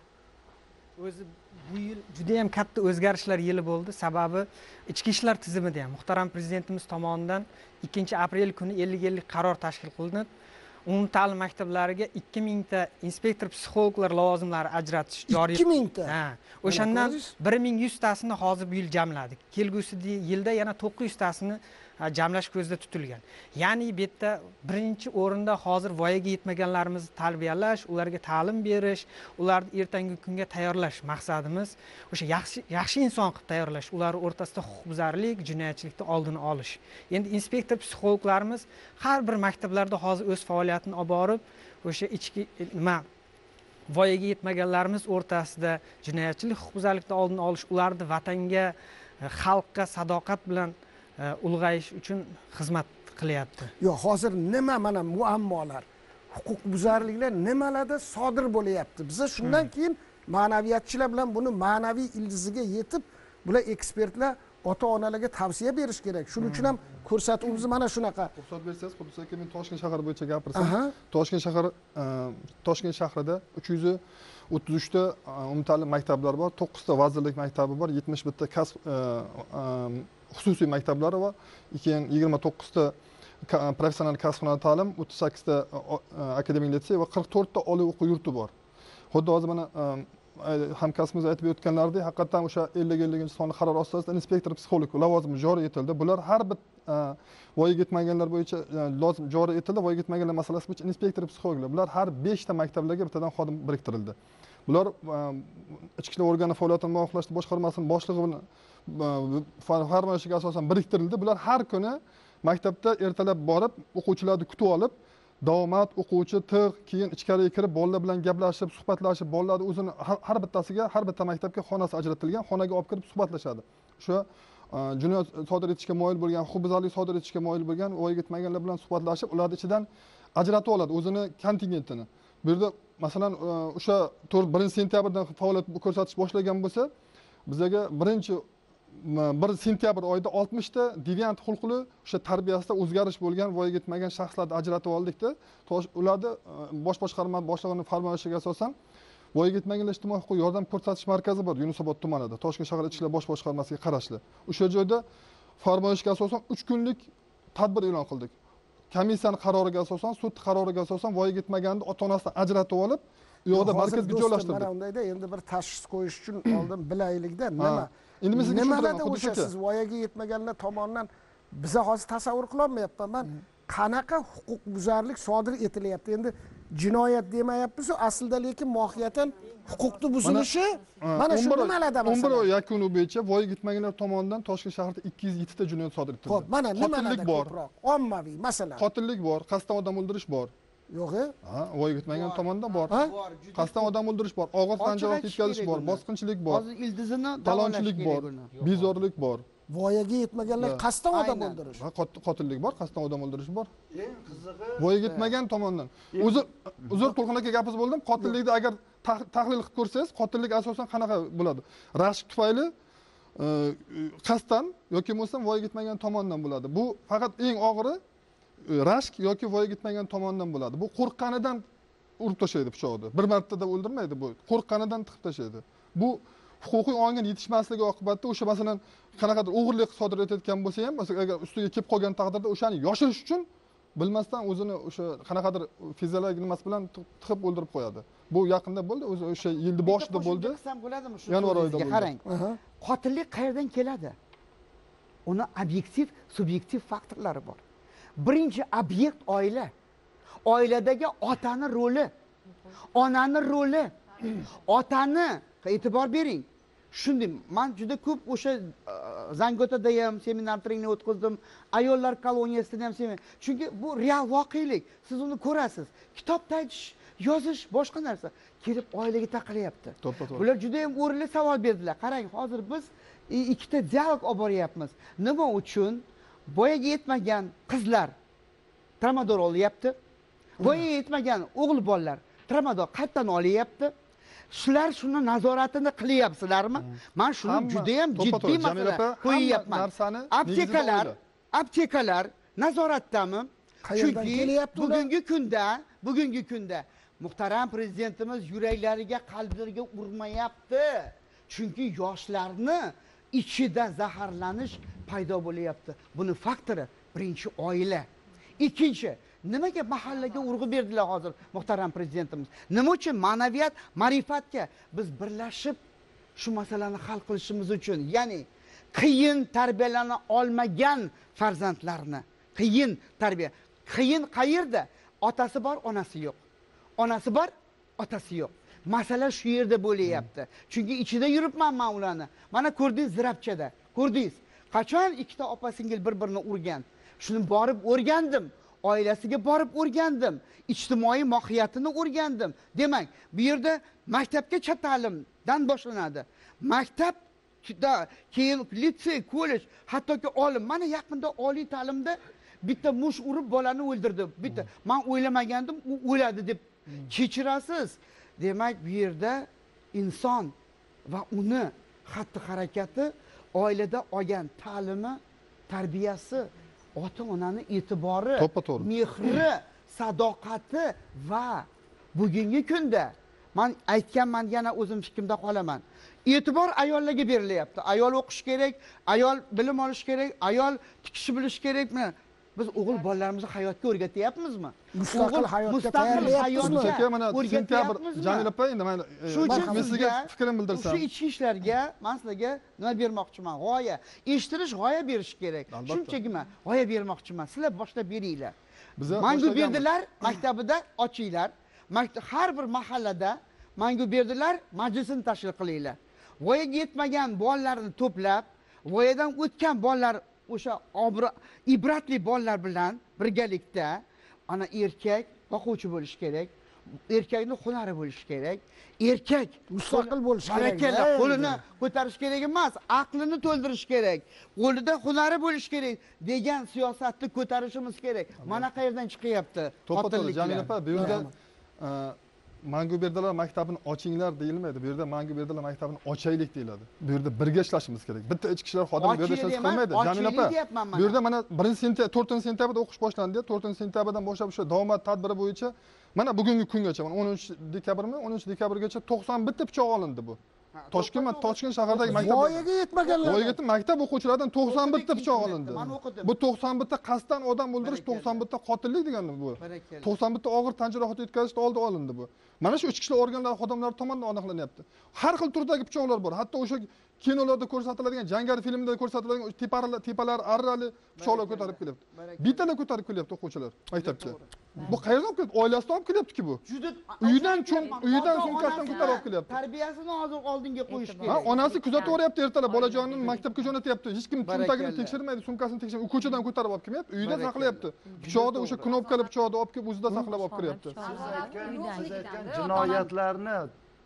O'zi bu yil juda ham katta o'zgarishlar yili bo'ldi. Sababi ichki ishlar tizimida ham muhtaram prezidentimiz tomonidan 2-aprel kuni 50 qaror tashkil qilindi. Umumta'lim maktablariga 2000 ta inspektor psixologlar lavozimlari ajratish joriy. 2000 ta. Ha, o'shandan 1100 tasini hozir bu yil jamladik. Kelgusi yilda yana 900 tasini jamlash ko'zda tutilgan. Ya'ni bu yerda birinchi o'rinda hozir voyaga yetmaganlarimizni tarbiyalash, ularga ta'lim berish, ularni ertangi kunga tayyorlash maqsadimiz. O'sha yaxshi inson qilib tayyorlash, ular o'rtasida huquqbuzarlik, jinoyatchilikni oldini olish. Endi inspektor psixologlarimiz har bir maktablarda hozir o'z faoliyatini olib borib, o'sha ichki voyaga yetmaganlarimiz o'rtasida jinoyatchilik, huquqbuzarlikni oldini olish, ularni vatanga, xalqqa sadoqat bilan ulg'ayish uchun xizmat qilyapti. Yo'q, hozir nima mana muammolar, huquqbuzarliklar nimalarda sodir bo'lyapti? Biz shundan keyin ma'naviyatchilar bilan buni ma'naviy ildiziga yetib, bular ekspertlar ota-onalarga tavsiya berish kerak. Shuning uchun ham ko'rsatuvimiz mana shunaqa. Ruxsat bersangiz, Qudus aka, men Toshkent shahri bo'yicha gapirsam, Toshkent shahrida 333 ta umumta'lim maktablar bor, 9 ta vazirlik maktabi bor, 71 ta kasb xususiy maktablari va 29 ta professional kasb-hunar ta'lim, 38 ta akademik litsey va 44 ta oliy o'quv yurti bor. Xuddi hozir mana hamkasbimiz aytib o'tganlaridek, haqiqatan o'sha 50-soniy qaror asosida inspektor psixolog lavozimi joriy etildi. Bular har bir voyaga yetmaganlar bo'yicha lozim joriy etildi. Voyaga yetmaganlar masalasi bo'yicha inspektor psixologlar. Bular har 5 ta maktablarga bittadan xodim biriktirildi. Bular ichki ishlar organi faoliyatini muvofiqlashtirish boshqarmasining boshlig'i bilan farmoyishiga asosan biriktirildi. Bular har kuni maktabda ertalab borib, o'quvchilarni kutib olib, davomat o'quvchi tiq, keyin ichkariga kirib, bolalar bilan gaplashib, suhbatlashib, bolalarni o'zini har bittasiga, har bitta maktabga xonasi ajratilgan, xonaga olib kirib suhbatlashadi. O'sha jinoyat sodir etishga moyil bo'lgan, huquqbuzarlik sodir etishga moyil bo'lgan, voyaga yetmaganlar bilan suhbatlashib, ularning ichidan ajratib oladi o'zini kontingentini. Bu yerda masalan o'sha 1 sentyabrdan faoliyat ko'rsatish boshlagan bo'lsa, bizga 1 sentyabr oyida 60 ta deviant xulqli o'sha tarbiyasida o'zgarish bo'lgan voyaga yetmagan shaxslarni ajratib oldikda, ularni bosh boshqarma boshlig'ining farmoyishiga asosan voyaga yetmaganlar ijtimoiy huquq yordam ko'rsatish markazi bor Yunusobod tumanida, Toshkent shahar ichki ishlar bosh boshqarmasiga qarashli. O'sha joyda farmoyishga asosan 3 kunlik tadbir e'lon qildik. Komissiyaning qaroriga asosan, sud qaroriga asosan voyaga yetmaganni ota-onasidan ajratib olib, u yoqda markazga joylashtirdik. Mana undayda endi bir tashxis qo'yish uchun oldin bilaylikda nima? Endi men sizga nimalarda o'sha siz voyaga yetmaganlar tomonidan biza hozir tasavvur qila olmayapman. Men qanaqa huquqbuzarlik sodir etilyapti? Endi jinoyat demayapmiz, aslida lekin mohiyatan huquqni buzilishi mana shu nimalarda masalan? 11 oy yakuni bo'yicha voyaga yetmaganlar tomonidan Toshkent shahrida 207 ta jinoyat sodir etildi. Xo'p, mana nimalarda ko'proq? Ommaviy, masalan. Qotillik bor, qasddan odam o'ldirish bor. Yo'q-e? Ha, voyaga yetmagan tomonidan bor. Qasddan odam o'ldirish bor, og'ir tan jarohati yetkazish bor, bosqinchilik bor. Hozir ildizini talonchilik bor, bezorilik bor. voyaga yetmaganlar qasddan odam Aynan. o'ldirish. Qotillik bor, qasddan odam o'ldirish bor. eng qizig'i Voyaga yetmagan tomondan. Uzr To'lqin aka gapingiz bo'ldim. Qotillikni agar tahlil qilib ko'rsangiz, qotillik asosan qanaqa bo'ladi? Rashk tufayli qasddan yoki bo'lmasam voyaga yetmagan tomondan bo'ladi. Bu faqat eng og'iri rashk yoki voyaga yetmagan tomondan bo'ladi. Bu qo'rqqanidan urib tashlaydi pichoqni. Bir martada o'ldirmaydi bu. Qo'rqqanidan tiqib tashlaydi. Bu huquqiy ongan yetishmasligi oqibatida o'sha masalan qanaqadir o'g'irlik sodir etayotgan bo'lsa ham, agar ustiga kelib qolgan taqdirda o'shani yoshirish uchun bilmasdan o'zini o'sha qanaqadir fiziologik nimasi bilan tiqib o'ldirib qo'yadi. Bu yaqinda bo'ldi, o'sha yilning boshida bo'ldi. Qilsam bo'ladimi shu Yanvar oyida so'zingizga? bo'ldi. Qarang. Qotillik qayerdan keladi? Uni obyektiv, subyektiv faktorlari bor. Birinchi obyekt oila. Oiladagi otani roli, onani roli, otani e'tibor bering. Shunday, men juda ko'p o'sha Zangotada ham seminar treningni o'tkazdim, ayollar koloniyasida ham seminar. Chunki bu real voqelik. Siz uni ko'rasiz. Kitobda aytish, yozish boshqa narsa. Kelib oilaga taqilyapti. Bular juda ham o'rinli savol berdilar. Qarang, hozir biz ikkita dialog olib boryapmiz. Nima uchun voyaga yetmagan qizlar tramadol olyapti? Voyaga yetmagan o'g'il bolalar tramadol qayerdan olyapti? Shular shuni nazoratini qilyapsizlarmi? Men shuni juda ham jiddiy masala qo'yyapman. Aptekalar nazoratdami? Chunki bugungi kunda muhtaram prezidentimiz yuraklariga, qalblariga urmayapti. Chunki yoshlarni ichida zaharlanish paydo bo'lyapti. Buni faktori birinchi oila. Ikkinchi, nimaga mahallaga urg'u berdilar hozir muhtaram prezidentimiz? Nima uchun ma'naviyat, ma'rifatga biz birlashib shu masalani hal qilishimiz uchun, ya'ni qiyin tarbiyalana olmagan farzandlarni, qiyin tarbiya. Qiyin qayerda? Otasi bor, onasi yo'q. Onasi bor, otasi yo'q. Masala shu yerda bo'layapti. Chunki ichida yuribman men ularni. Mana ko'rdingiz zirabchada. Ko'rdingiz. Qachon ikkita opa-singil bir-birini urgan? Shuni borib o'rgandim. Oilasiga borib o'rgandim. Ijtimoiy mohiyatini o'rgandim. Demak, bu yerda maktabgacha ta'limdan boshlanadi. Maktabda, keyin litsey, kollej, hattoki olim. Mana yaqinda oliy ta'limda bitta mush urib bolani o'ldirdi. Bitta men o'ylamagandim, u o'ladi deb kechirasiz. Demak, bu yerda inson va uni xatti-harakati, oilada olgan ta'limi, tarbiyasi, ota-onani e'tibori, mehri, sadoqati va bugungi kunda men aytganman, yana o'zim fikrimda qolaman. E'tibor ayollarga berilyapti. Ayol o'qish kerak, ayol bilim olish kerak, ayol tikishni bilish kerak. Biz o'g'il bolalarimizni hayotga o'rgatyapmizmi? Mustaqil hayotga tayyorlayapmizmi? Sentabr Jamila opa, endi men sizga fikrim bildirsam. Shu ichki ishlarga men sizlarga nima bermoqchiman? G'oya, eshittirish, g'oya berish kerak. Shunchaki men g'oya bermoqchiman. Sizlar boshlab beringlar. Mangu berdilar maktabida ochinglar. Har bir mahallada mangu berdilar, majlisini tashkil qilinglar. Voyaga yetmagan bolalarni to'plab, voyadan o'tgan bolalar o'sha ibratli bolalar bilan birgalikda ana erkak boquvchi bo'lish kerak. Erkakning hunari bo'lish kerak. Erkak mustaqil bo'lish kerak. Qo'lini ko'tarish kerak emas, aqlini to'ldirish kerak. Qo'lida hunari bo'lish kerak degan siyosatni ko'tarishimiz kerak. Mana qayerdan chiqyapti qotilliklar. Jamila opa, bu yerda Mangu berdilar maktabini ochinglar deyilmaydi. Bu yerda Mangu berdilar maktabini ochaylik deyiladi. Bu yerda birga ishlashimiz kerak. Bitta ichki ishlar xodimi bu yerda ishlash qilmaydi. Jamila opa, bu yerda mana 4-sentyabrda o'qish boshlandi. 4-sentyabrdan boshlab o'sha davomat tadbiri bo'yicha mana bugungi kungacha, 13-dekabrmi, 13-dekabrgacha 91 ta pichoq olindi bu. Toshkent shahardagi maktab voyaga yetmaganlar. Voyaga yetmagan maktab o'quvchilaridan 91 ta pichoq olindi. Bu 91 ta qasddan odam o'ldirish, 91 ta qotillik degani bu. 91 ta og'ir tan jarohati yetkazishda oldi olindi bu. Mana shu ichki ishlar organlari xodimlari tomonidan aniqlanyapti. Har xil turdagi pichoqlar bor. Hatto o'sha kinolarda ko'rsatiladigan, jangari filmlarda ko'rsatiladigan tepalar, arrali pichoqlar ko'tarib kelyapti. Bittalar ko'tarib kelyapti o'quvchilar maktabga. Bu qayerdan olib kelyapti? Oilasidan olib kelyapti-ku bu. Uydan sumkasidan ko'tarib olib kelyapti. Tarbiyasini hozir oldinga qo'yish kerak. Onasi kuzataveryapti ertalab, bolajonini maktabga jo'natyapti. Hech kim cho'ntagini tekshirmaydi, sumkasini tekshirmaydi. U ko'chadan ko'tarib olib kelmayapti, uyda saqlayapti. Pichoqni o'sha knopkali pichoqni olib kelib o'zida saqlab olib kiryapti. Siz aytgan jinoyatlarni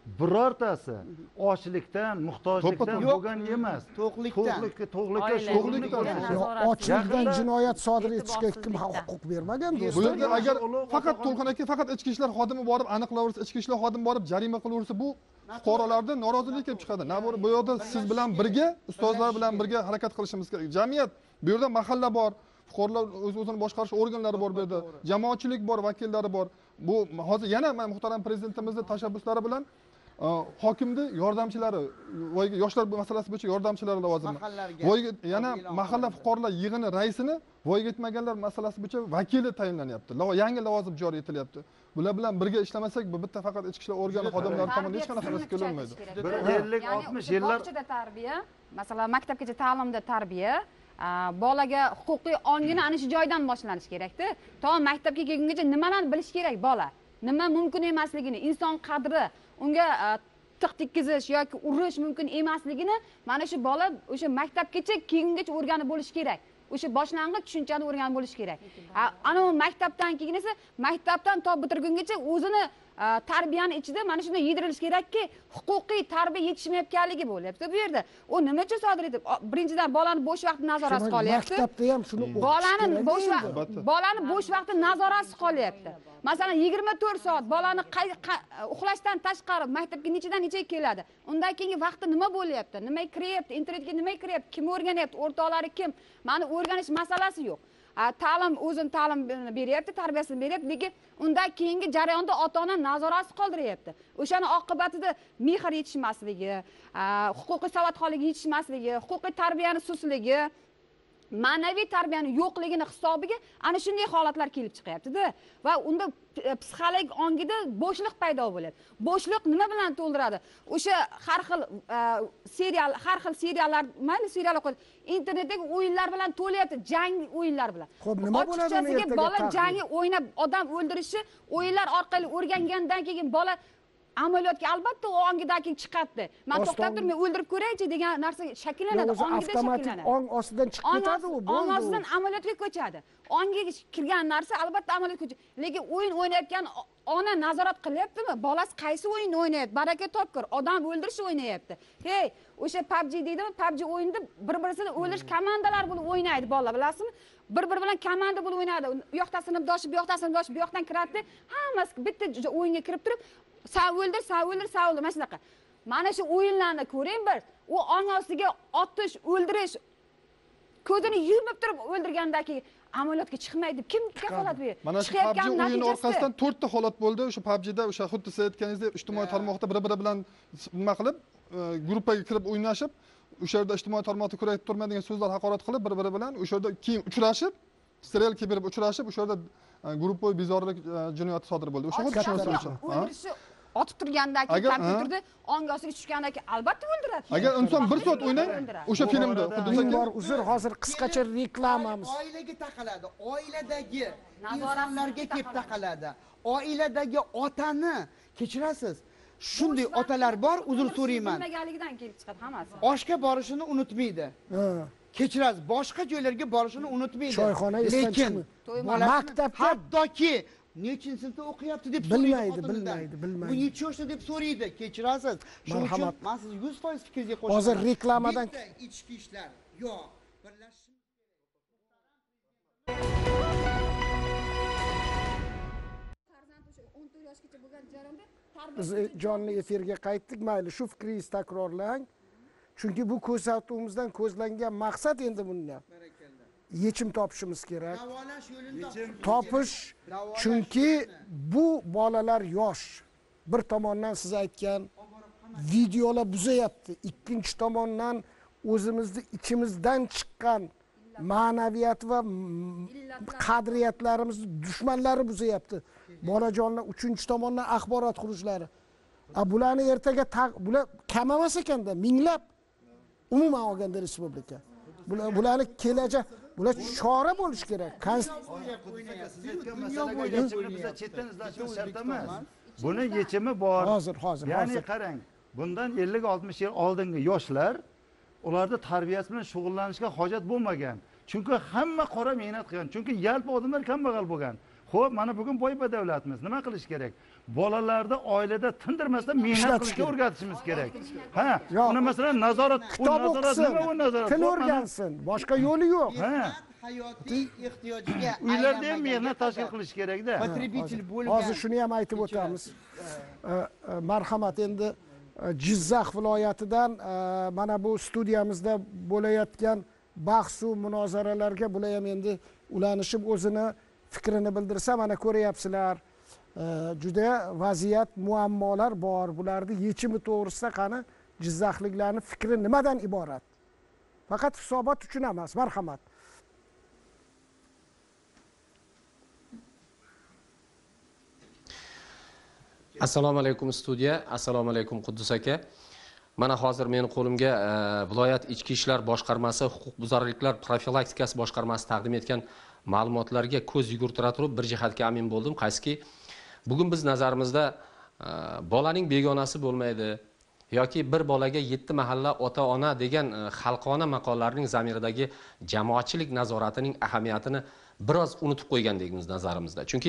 birortasi ochlikdan muhtojlikdan Yo'q. bo'lgan emas. To'qlikdan. to'qlikka To'qlikdan. shug'ullangan. ochlikdan Yaqinda- jinoyat sodir etishga kim huquq bermagan bu do'stlar? yerda agar ulug' faqat otaxon- To'lqin aka faqat ichki ishlar xodimi borib aniqlaversa, ichki ishlar xodimi borib jarima qilaversa, bu fuqarolardan norozilik kelib chiqadi. Bu yerda siz bilan birga, ustozlar bilan birga harakat qilishimiz kerak. Jamiyat, bu yerda mahalla bor, fuqarolar o'zini boshqarish organlari bor bu yerda, jamoatchilik bor, vakillari bor. Bu hozir yana muhtaram prezidentimizning tashabbuslari bilan hokimni yordamchilari, yoshlar masalasi bo'yicha yordamchilari lavozimi. Mahallalarga Yana mahalla fuqarolar yig'ini raisini voyaga yetmaganlar masalasi bo'yicha vakili tayinlanyapti. Yangi lavozim joriy etilyapti. Bular bilan birga ishlamasak, bu bitta faqat ichki ishlar organlari xodimlari tomonidan hech qanaqa narsa kelolmaydi. Bir 50-60 yillar bog'chada tarbiya, masalan, maktabgacha ta'limda tarbiya, bolaga huquqiy ongini ana shu joydan boshlanishi kerak-da. To maktabga kelgungacha nimalarni bilish kerak bola? Nima mumkin emasligini, inson qadri, unga tiq tekkizish yoki urish mumkin emasligini mana shu bola o'sha maktabgacha kelgungacha o'rganib bo'lishi kerak. O'sha boshlang'ich tushunchani o'rganib bo'lish kerak. Ana u maktabdan keyin esa maktabdan to bitirgungacha o'zini tarbiyani ichida mana shunday yedirilish kerakki, huquqiy tarbiya yetishmayotganligi bo'lyapti bu yerda. U nima uchun sodir etib? Birinchidan bolani bo'sh vaqti nazorasiz qolyapti. Maktabda ham shuni bolani bo'sh vaqti nazorasiz qolyapti. Masalan, 24 soat bolani uxlashdan tashqari maktabga nechadan nechaga keladi. Undan keyingi vaqti nima bo'lyapti? Nima kiryapti? Internetga nima kiryapti? Kim o'rganyapti? O'rtoqlari kim? Mana o'rganish masalasi yo'q. Ta'lim o'zini ta'lim beryapti, tarbiyasini beryapti, lekin undan keyingi jarayonda ota-ona nazorasiz qoldiryapti. O'shani oqibatida mehr yetishmasligi, huquqiy savodxonlik yetishmasligi, huquqiy tarbiyani sustligi, ma'naviy tarbiyani yo'qligini hisobiga ana shunday holatlar kelib chiqyapti-da va unda psixologik ongida bo'shliq paydo bo'ladi. Bo'shliq nima bilan to'ldiradi? O'sha har xil seriallar, mayli seriallar qo'yadi. Internetdagi o'yinlar bilan to'layapti, jang o'yinlar bilan. Xo'p, nima bo'ladi uni ertaga? Bola jangi o'ynab odam o'ldirishi o'yinlar orqali o'rgangandan keyin bola amaliyotga albatta u ongidan keyin chiqadi. Men to'xtab turmay o'ldirib ko'raychi degan narsa shakllanadi, ongida shakllanadi. Ong ostidan chiqib ketadi u, ong ostidan amaliyotga ko'chadi. Ongiga kirgan narsa albatta amaliyotga ko'chadi. Lekin o'yin o'ynayotgan ona nazorat qilyaptimi? Bolasi qaysi o'yinni o'ynayapti? Baraka topkir, odam o'ldirish o'ynayapti. Hey, o'sha PUBG deydimi? PUBG o'yinida bir-birini o'ldirish komandalar bo'lib o'ynaydi bolalar, bilasizmi? Bir-biri bilan komanda bo'lib o'ynadi. U yoqda sinfdoshi, bu yoqda sinfdoshi, bu yoqdan kiradi. Hammasi bitta o'yinga kirib turib sen o'ldir, mana shunaqa. Mana shu o'yinlarni ko'ring bir. U ong ostiga otish, o'ldirish, ko'zini yumib turib o'ldirgandan keyin amaliyotga chiqmaydi. Kim kafolat beradi? Mana shu PUBG o'yini orqasidan 4 ta holat bo'ldi. O'sha PUBGda o'sha xuddi siz aytganingizdek ijtimoiy tarmoqda bir-biri bilan nima qilib, gruppaga kirib o'ynashib, o'sha yerda ijtimoiy tarmoqda ko'rayotib turmaydigan so'zlar haqorat qilib, bir-biri bilan o'sha yerda keyin uchrashib, strelka berib uchrashib, o'sha yerda gruppoy bezorilik jinoyati sodir bo'ldi. O'sha xuddi shunisi. O'ldirishi otib turgandan keyin kompyuterda ong ostiga tushgandan keyin albatta o'ldiradi. Agar inson 1 soat o'ynay, o'sha filmda Ming bor uzr, hozir qisqacha reklamamiz. Oilaga taqaladi, oiladagi insonlarga kelib taqaladi. Oiladagi otani kechirasiz. Shunday otalar bor, uzr so'rayman. Bilmaganligidan kelib chiqadi hammasi. Oshga borishini unutmaydi. Kechirasiz, boshqa joylarga borishini unutmaydi. Choyxona esdan Lekin chiqmaydi. Maktabda hattoki nechin sinfda o'qiyapti deb so'raydi. Bilmaydi. Bu necha yoshda deb so'raydi. Kechirasiz. Shuning uchun men siz 100% fikringizga qo'shilaman. Hozir reklamadan ichki ishlar yo'q. Birlashish Farzand o'sha 14 yoshgacha bo'lgan jarayonda biz jonli efirga qaytdik. Mayli, shu fikringizni takrorlang. Chunki bu ko'rsatuvimizdan ko'zlangan maqsad endi bundan. Yechim topishimiz kerak. davolash yo'lini Topish, chunki bu bolalar yosh. Bir tomondan siz aytgan videolar buzayapti. Ikkinchi tomondan o'zimizni ichimizdan chiqqan ma'naviyat va qadriyatlarimizni dushmanlari buzayapti. Bolajonlar uchinchi tomondan axborot qurishlari. Bularni ertaga bular kam emas ekanda, minglab umuman olganda respublika. Bularni kelajak, bular chora bo'lish kerak. Biz chetdan izlashimiz shart emas. Buni yechimi bor. Hozir. Ya'ni qarang, bundan 50-60 yil oldingi yoshlar ularda tarbiyasi bilan shug'ullanishga hojat bo'lmagan. Chunki hamma qora mehnat qilgan. Chunki yalpi odamlar kambag'al bo'lgan. Xo'p, mana bugun boy badavlatmiz. Nima qilish kerak? Bolalarni oilada tindirmasdan mehnat qilishga o'rgatishimiz kerak. Ha, uni masalan nazorat, kitob o'qisin, nima u nazorat? til o'rgansin, boshqa yo'li yo'q. hayotiy ehtiyojiga Uylarda ham mehnat tashkil qilish kerak-da. potrебитель bo'lgan. Hozir shuni ham aytib o'tamiz. Marhamat, endi Jizzax viloyatidan mana bu studiyamizda bo'layotgan bahs-u munozaralarga bular ham endi ulanishib o'zini fikrini bildirsa, mana ko'ryapsizlar. Juda vaziyat, muammolar bor. Bularning yechimi to'g'risida qani Jizzaxliklarning fikri nimadan iborat? Faqat hisobot uchun emas, marhamat. Assalomu alaykum studiya, assalomu alaykum Quddus aka. Mana hozir meni qo'limga viloyat ichki ishlar boshqarmasi huquqbuzarliklar profilaktikasi boshqarmasi taqdim etgan ma'lumotlarga ko'z yugurtira turib bir jihatga amin bo'ldim, qaysiki bugun biz nazarimizda bolaning begonasi bo'lmaydi yoki bir bolaga 7 mahalla ota-ona degan xalqona maqollarning zamiridagi jamoatchilik nazoratining ahamiyatini biroz unutib qo'ygandekmiz nazarimizda. Chunki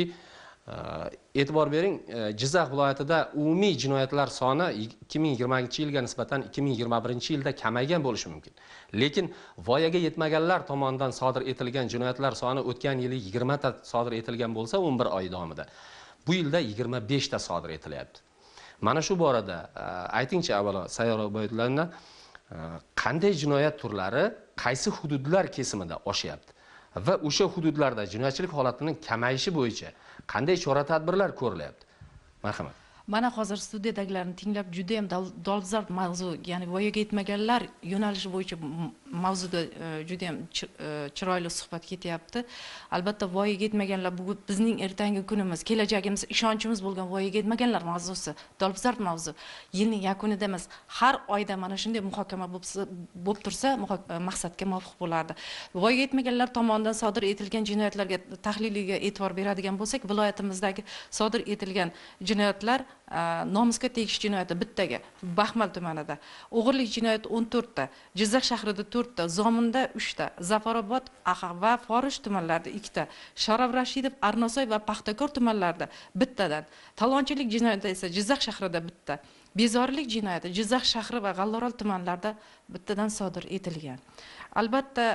e'tibor bering, Jizzax viloyatida umumiy jinoyatlar soni 2020-yilga nisbatan 2021-yilda kamaygan bo'lishi mumkin. Lekin voyaga yetmaganlar tomonidan sodir etilgan jinoyatlar soni o'tgan yili 20 ta sodir etilgan bo'lsa, 11 oy davomida. Bu yilda 25 ta sodir etilyapti. Mana shu borada aytingchi avvalo Sayyor Oboyevlardan qanday jinoyat turlari qaysi hududlar kesimida oshyapti va o'sha hududlarda jinoyatchilik holatining kamayishi bo'yicha qanday chora-tadbirlar ko'rilyapti? Marhamat. Mana hozir studiyadagilarni tinglab juda ham dolzarb mavzu, ya'ni voyaga yetmaganlar yo'nalishi bo'yicha mavzuda juda ham chiroyli suhbat ketyapti. Albatta voyaga yetmaganlar bu bizning ertangi kunimiz, kelajagimiz, ishonchimiz bo'lgan voyaga yetmaganlar mavzusi dolzarb mavzu. Yilning yakunida emas, har oyda mana shunday muhokama bo'lib tursa, maqsadga muvofiq bo'lardi. Voyaga yetmaganlar tomonidan sodir etilgan jinoyatlarga tahliliga e'tibor beradigan bo'lsak, viloyatimizdagi sodir etilgan jinoyatlar nomusga tegish jinoyati bittaga, Baxmal tumanida, o'g'irlik jinoyati 14 ta, Jizzax shahrida 4 ta, Zominda 3 ta, Zafarobod, Aqa va Forish tumanlarida 2 ta, Sharof Rashidov, Arnosoy va Paxtakor tumanlarida bittadan, talonchilik jinoyati esa Jizzax shahrida bitta, bezorilik jinoyati Jizzax shahri va G'allorol tumanlarida bittadan sodir etilgan. Albatta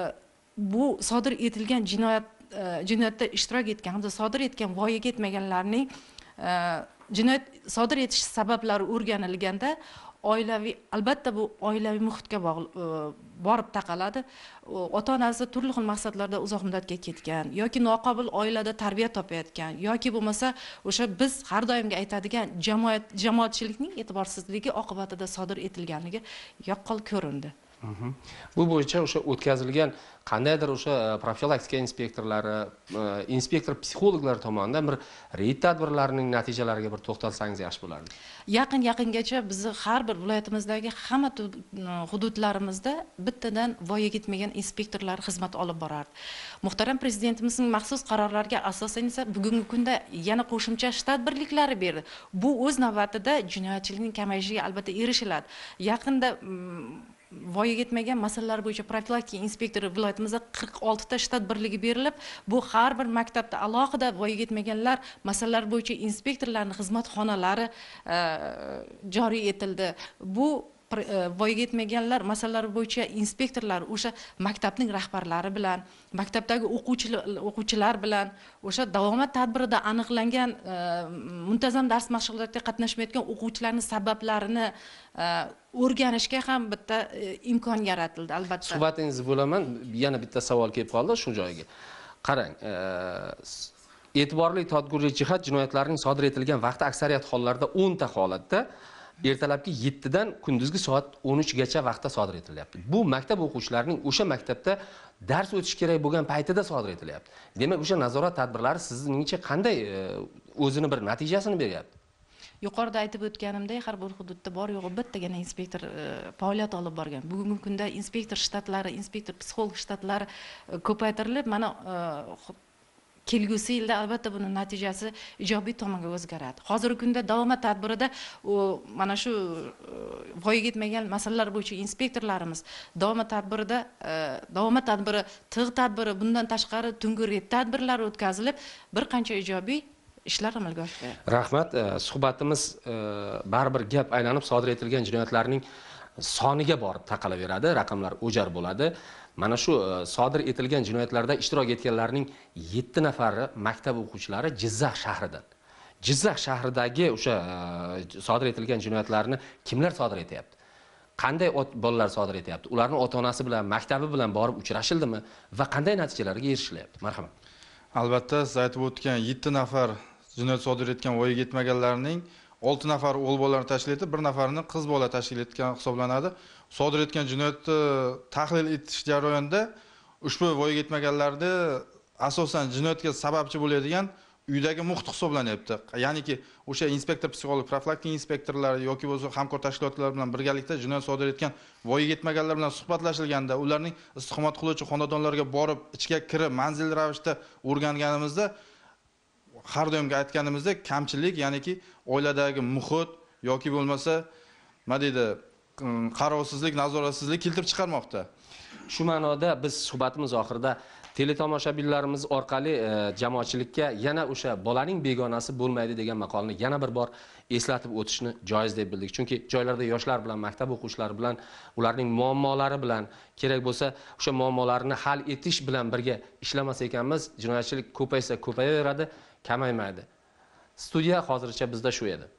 bu sodir etilgan jinoyatda ishtirok etgan hamda sodir etgan voyaga yetmaganlarning jinoyat sodir etish sabablari o'rganilganda oilaviy, albatta bu oilaviy muhitga borib taqaladi. Ota-onasi turli xil maqsadlarda uzoq muddatga ketgan yoki noqobil oilada tarbiya topayotgan yoki bo'lmasa o'sha biz har doimga aytadigan jamoatchilikning e'tiborsizligi oqibatida sodir etilganligi yaqqol ko'rindi. Bu bo'yicha o'sha o'tkazilgan qandaydir o'sha profilaktika inspektorlari, inspektor psixologlar tomonidan bir reyd tadbirlarining natijalariga bir to'xtalsangiz yaxshi bo'lardi. Yaqingacha bizni har bir viloyatimizdagi hamma hududlarimizda bittadan voyaga yetmagan inspektorlar xizmat olib borardi. Muhtaram prezidentimizning maxsus qarorlariga asosan esa bugungi kunda yana qo'shimcha shtat birliklari berdi. Bu o'z navbatida jinoyatchilikning kamayishiga albatta erishiladi. Yaqinda voyaga yetmagan masalalar bo'yicha profilaktika inspektori viloyatimizda 46 ta shtat birligi berilib, bu har bir maktabda alohida voyaga yetmaganlar masalalari bo'yicha inspektorlarning xizmat xonalari joriy etildi. Bu voyaga yetmaganlar masalalari bo'yicha inspektorlar o'sha maktabning rahbarlari bilan, maktabdagi o'quvchilar bilan o'sha davomat tadbirida aniqlangan muntazam dars mashg'ulotlarida qatnashmayotgan o'quvchilarning sabablarini o'rganishga ham bitta imkon yaratildi. Albatta. Suhbatingizni bo'laman, yana bitta savol kelib qoldi shu joyga. Qarang, e'tiborli tadbirli jihat jinoyatlarning sodir etilgan vaqti aksariyat hollarda 10 ta holatda ertalabki 7 dan kunduzgi soat 13 gacha vaqtda sodir etilyapti. Bu maktab o'quvchilarining o'sha maktabda dars o'tish kerak bo'lgan paytida sodir etilyapti. Demak, o'sha nazorat tadbirlari sizningcha qanday o'zini bir natijasini beryapti? Yuqorida aytib o'tganimdek, har bir hududda bor yo'g'i bittagina inspektor faoliyat olib borgan. Bugungi kunda inspektor shtatlari, inspektor psixolog shtatlari ko'paytirilib, mana kelgusi yilda albatta buni natijasi ijobiy tomonga o'zgaradi. Hozirgi kunda davomat tadbirida mana shu voyaga yetmagan masalalar bo'yicha inspektorlarimiz davomat tadbiri, tig' tadbiri, bundan tashqari tungi reyd tadbirlari o'tkazilib, bir qancha ijobiy ishlar amalga oshiryapti. Rahmat. Suhbatimiz baribir gap aylanib sodir etilgan jinoyatlarning soniga borib taqalaveradi, raqamlar o'jar bo'ladi. Mana shu sodir etilgan jinoyatlarda ishtirok etganlarning 7 nafari maktab o'quvchilari Jizzax shahridan. Jizzax shahridagi o'sha sodir etilgan jinoyatlarni kimlar sodir etyapti? Qanday bolalar sodir etyapti? Ularning ota-onasi bilan, maktabi bilan borib uchrashildimi va qanday natijalarga erishilyapti? Marhamat. Albatta, siz aytib o'tgan 7 nafar jinoyat sodir etgan voyaga yetmaganlarning 6 nafari o'g'il bolalarni tashkil etib, 1 nafarini qiz bola tashkil etgan hisoblanadi. Sodir etgan jinoyatni tahlil etish jarayonida ushbu voyaga yetmaganlarni asosan jinoyatga sababchi bo'ladigan uydagi muhit hisoblanyapti. Ya'niki o'sha inspektor psixolog, profilaktik inspektorlar yoki bo'lsa hamkor tashkilotlar bilan birgalikda jinoyat sodir etgan voyaga yetmaganlar bilan suhbatlashilganda, ularning istiqomat qiluvchi xonadonlarga borib, ichga kirib, manzilli ravishda o'rganganimizda har doimgi aytganimizdek kamchilik, ya'niki oiladagi muhit yoki bo'lmasa nima deydi, qarovsizlik, nazoratsizlik keltirib chiqarmoqda. Shu ma'noda biz suhbatimiz oxirida teletomoshabinlarimiz orqali jamoatchilikka yana o'sha bolaning begonasi bo'lmaydi degan maqolni yana bir bor eslatib o'tishni joiz deb bildik. Chunki joylarda yoshlar bilan, maktab o'quvchilari bilan, ularning muammolari bilan, kerak bo'lsa o'sha muammolarini hal etish bilan birga ishlamas ekanmiz, jinoyatchilik ko'paysa ko'payaveradi, kamaymaydi. Studiya hozircha bizda shu edi.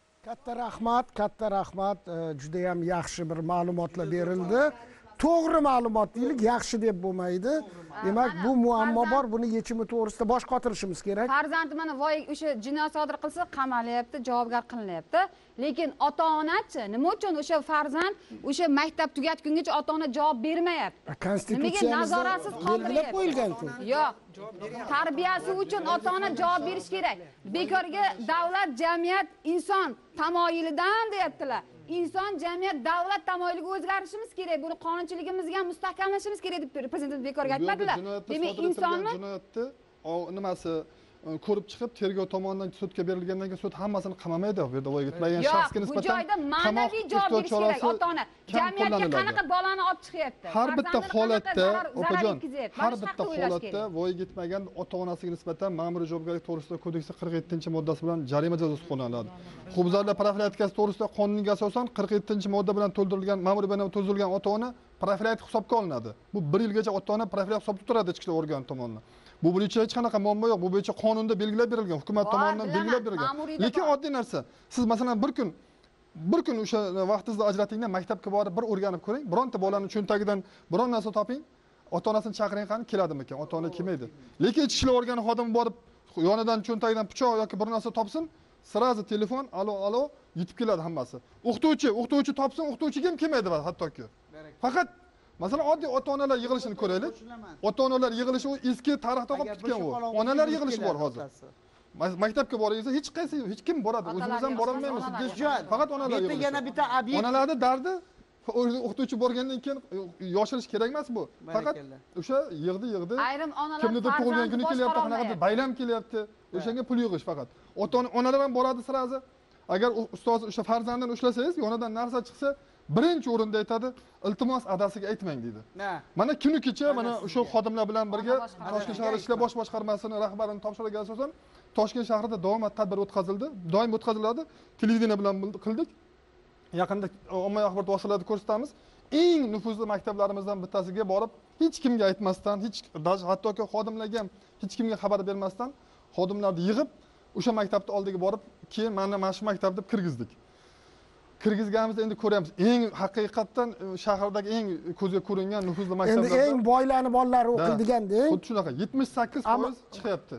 Katta rahmat. Juda ham yaxshi bir ma'lumotlar berildi. To'g'ri ma'lumot deylik, yaxshi deb bo'lmaydi. Demak, bu muammo bor, buni yechimi to'g'risida bosh qotirishimiz kerak. Farzandi mana voyaga o'sha jinoyat sodir qilsa qamalyapti, javobgar qilinyapti. Lekin ota-onachi nima uchun o'sha farzand o'sha maktab tugatgungacha ota-ona javob bermayapti? Konstitutsiyamizda nazoratsiz belgilab qo'yilgan-ku. Yo'q. Tarbiyasi uchun ota-ona javob berish kerak. Bekorga davlat, jamiyat, inson tamoyilidan deyaptilar. İnson, jamiyat, davlat tamoyiliga o'zgarishimiz kerak. Buni qonunchiligimizga ham mustahkamlashimiz kerak deb prezident bekorga aytmadilar. Demak, insonni jinoyatni nimasi ko'rib chiqib, tergov tomonidan sudga berilgandan keyin sud hammasini qamamaydi. Bu yerda voyaga yetmagan shaxsga nisbatan bu joyda ma'naviy javob berish kerak ota-ona. Jamiyatga qanaqa bolani olib chiqyapti? Har bitta holatda, opajon, har bitta holatda voyaga yetmagan ota-onasiga nisbatan ma'muriy javobgarlik to'g'risida kodeksi 47-moddasi bilan jarima jazosi qo'llaniladi. Huquqbuzarlik profilaktikasi to'g'risida qonunga asosan 47-modda bilan to'ldirilgan ma'muriy bayonnoma to'ldirilgan ota-ona profilaktik hisobga olinadi. Bu 1 yilgacha ota-ona profilaktik hisobda turadi ichki ishlar organi tomonidan. Bu bo'yicha hech qanaqa muammo yo'q. Bu bo'yicha qonunda belgilab berilgan, hukumat tomonidan belgilab berilgan. Lekin oddiy narsa. Siz masalan bir kun o'sha vaqtingizni ajratingda maktabga borib bir o'rganib ko'ring. Bironta bolaning cho'ntagidan biron narsa toping, ota-onasini chaqiring qani keladimi ekan? Ota-ona kelmaydi. Lekin ichki ishlar organi xodimi borib yonidan cho'ntagidan pichoq yoki bir narsa topsin, sirazi telefon, alo yetib keladi hammasi. O'qituvchi topsin, o'qituvchiga ham kelmaydi hattoki. Faqat masalan oddiy ota-onalar yig'ilishini ko'raylik. Ota-onalar yig'ilishi u eski tarixda qolib ketgan u. Onalar yig'ilishi bor hozir. Maktabga boringizda hech kim boradi. O'zimiz ham bora olmaymiz. Faqat onalar yig'ilishi. Yana bitta obyekt. Onalarning dardi o'qituvchi borgandan keyin yoshirish kerak emas bu. Faqat o'sha yig'di. Ayrim onalar kimnidir tug'ilgan kuni kelyapti, qanaqadir bayram kelyapti. O'shanga pul yig'ish faqat. Ota-onalar ham boradi sirazi. Agar ustoz o'sha farzandini ushlasangiz, yonidan narsa chiqsa, birinchi o'rinda aytadi, iltimos adasiga aytmang deydi. Mana kuni kecha mana o'sha xodimlar bilan birga Toshkent shahar ishlar bosh boshqarmasining rahbarining topshirig'iga asosan Toshkent shahrida davomat tadbir o'tkazildi. Doim o'tkaziladi. Televideniya bilan qildik. Yaqinda ommaviy axborot vositalarida ko'rsatamiz. Eng nufuzli maktablarimizdan bittasiga borib, hech kimga aytmasdan, hattoki xodimlarga ham hech kimga xabar bermasdan xodimlarni yig'ib o'sha maktabning oldiga borib, keyin mana shu maktab deb kirgizdik. Kirgizganimizda endi ko'ryapmiz. Eng haqiqatdan shahardagi eng ko'zga ko'ringan nufuzli maktablarda. Endi eng boylarni bolalari o'qiydiganda, xuddi shunaqa 78% chiqyapti.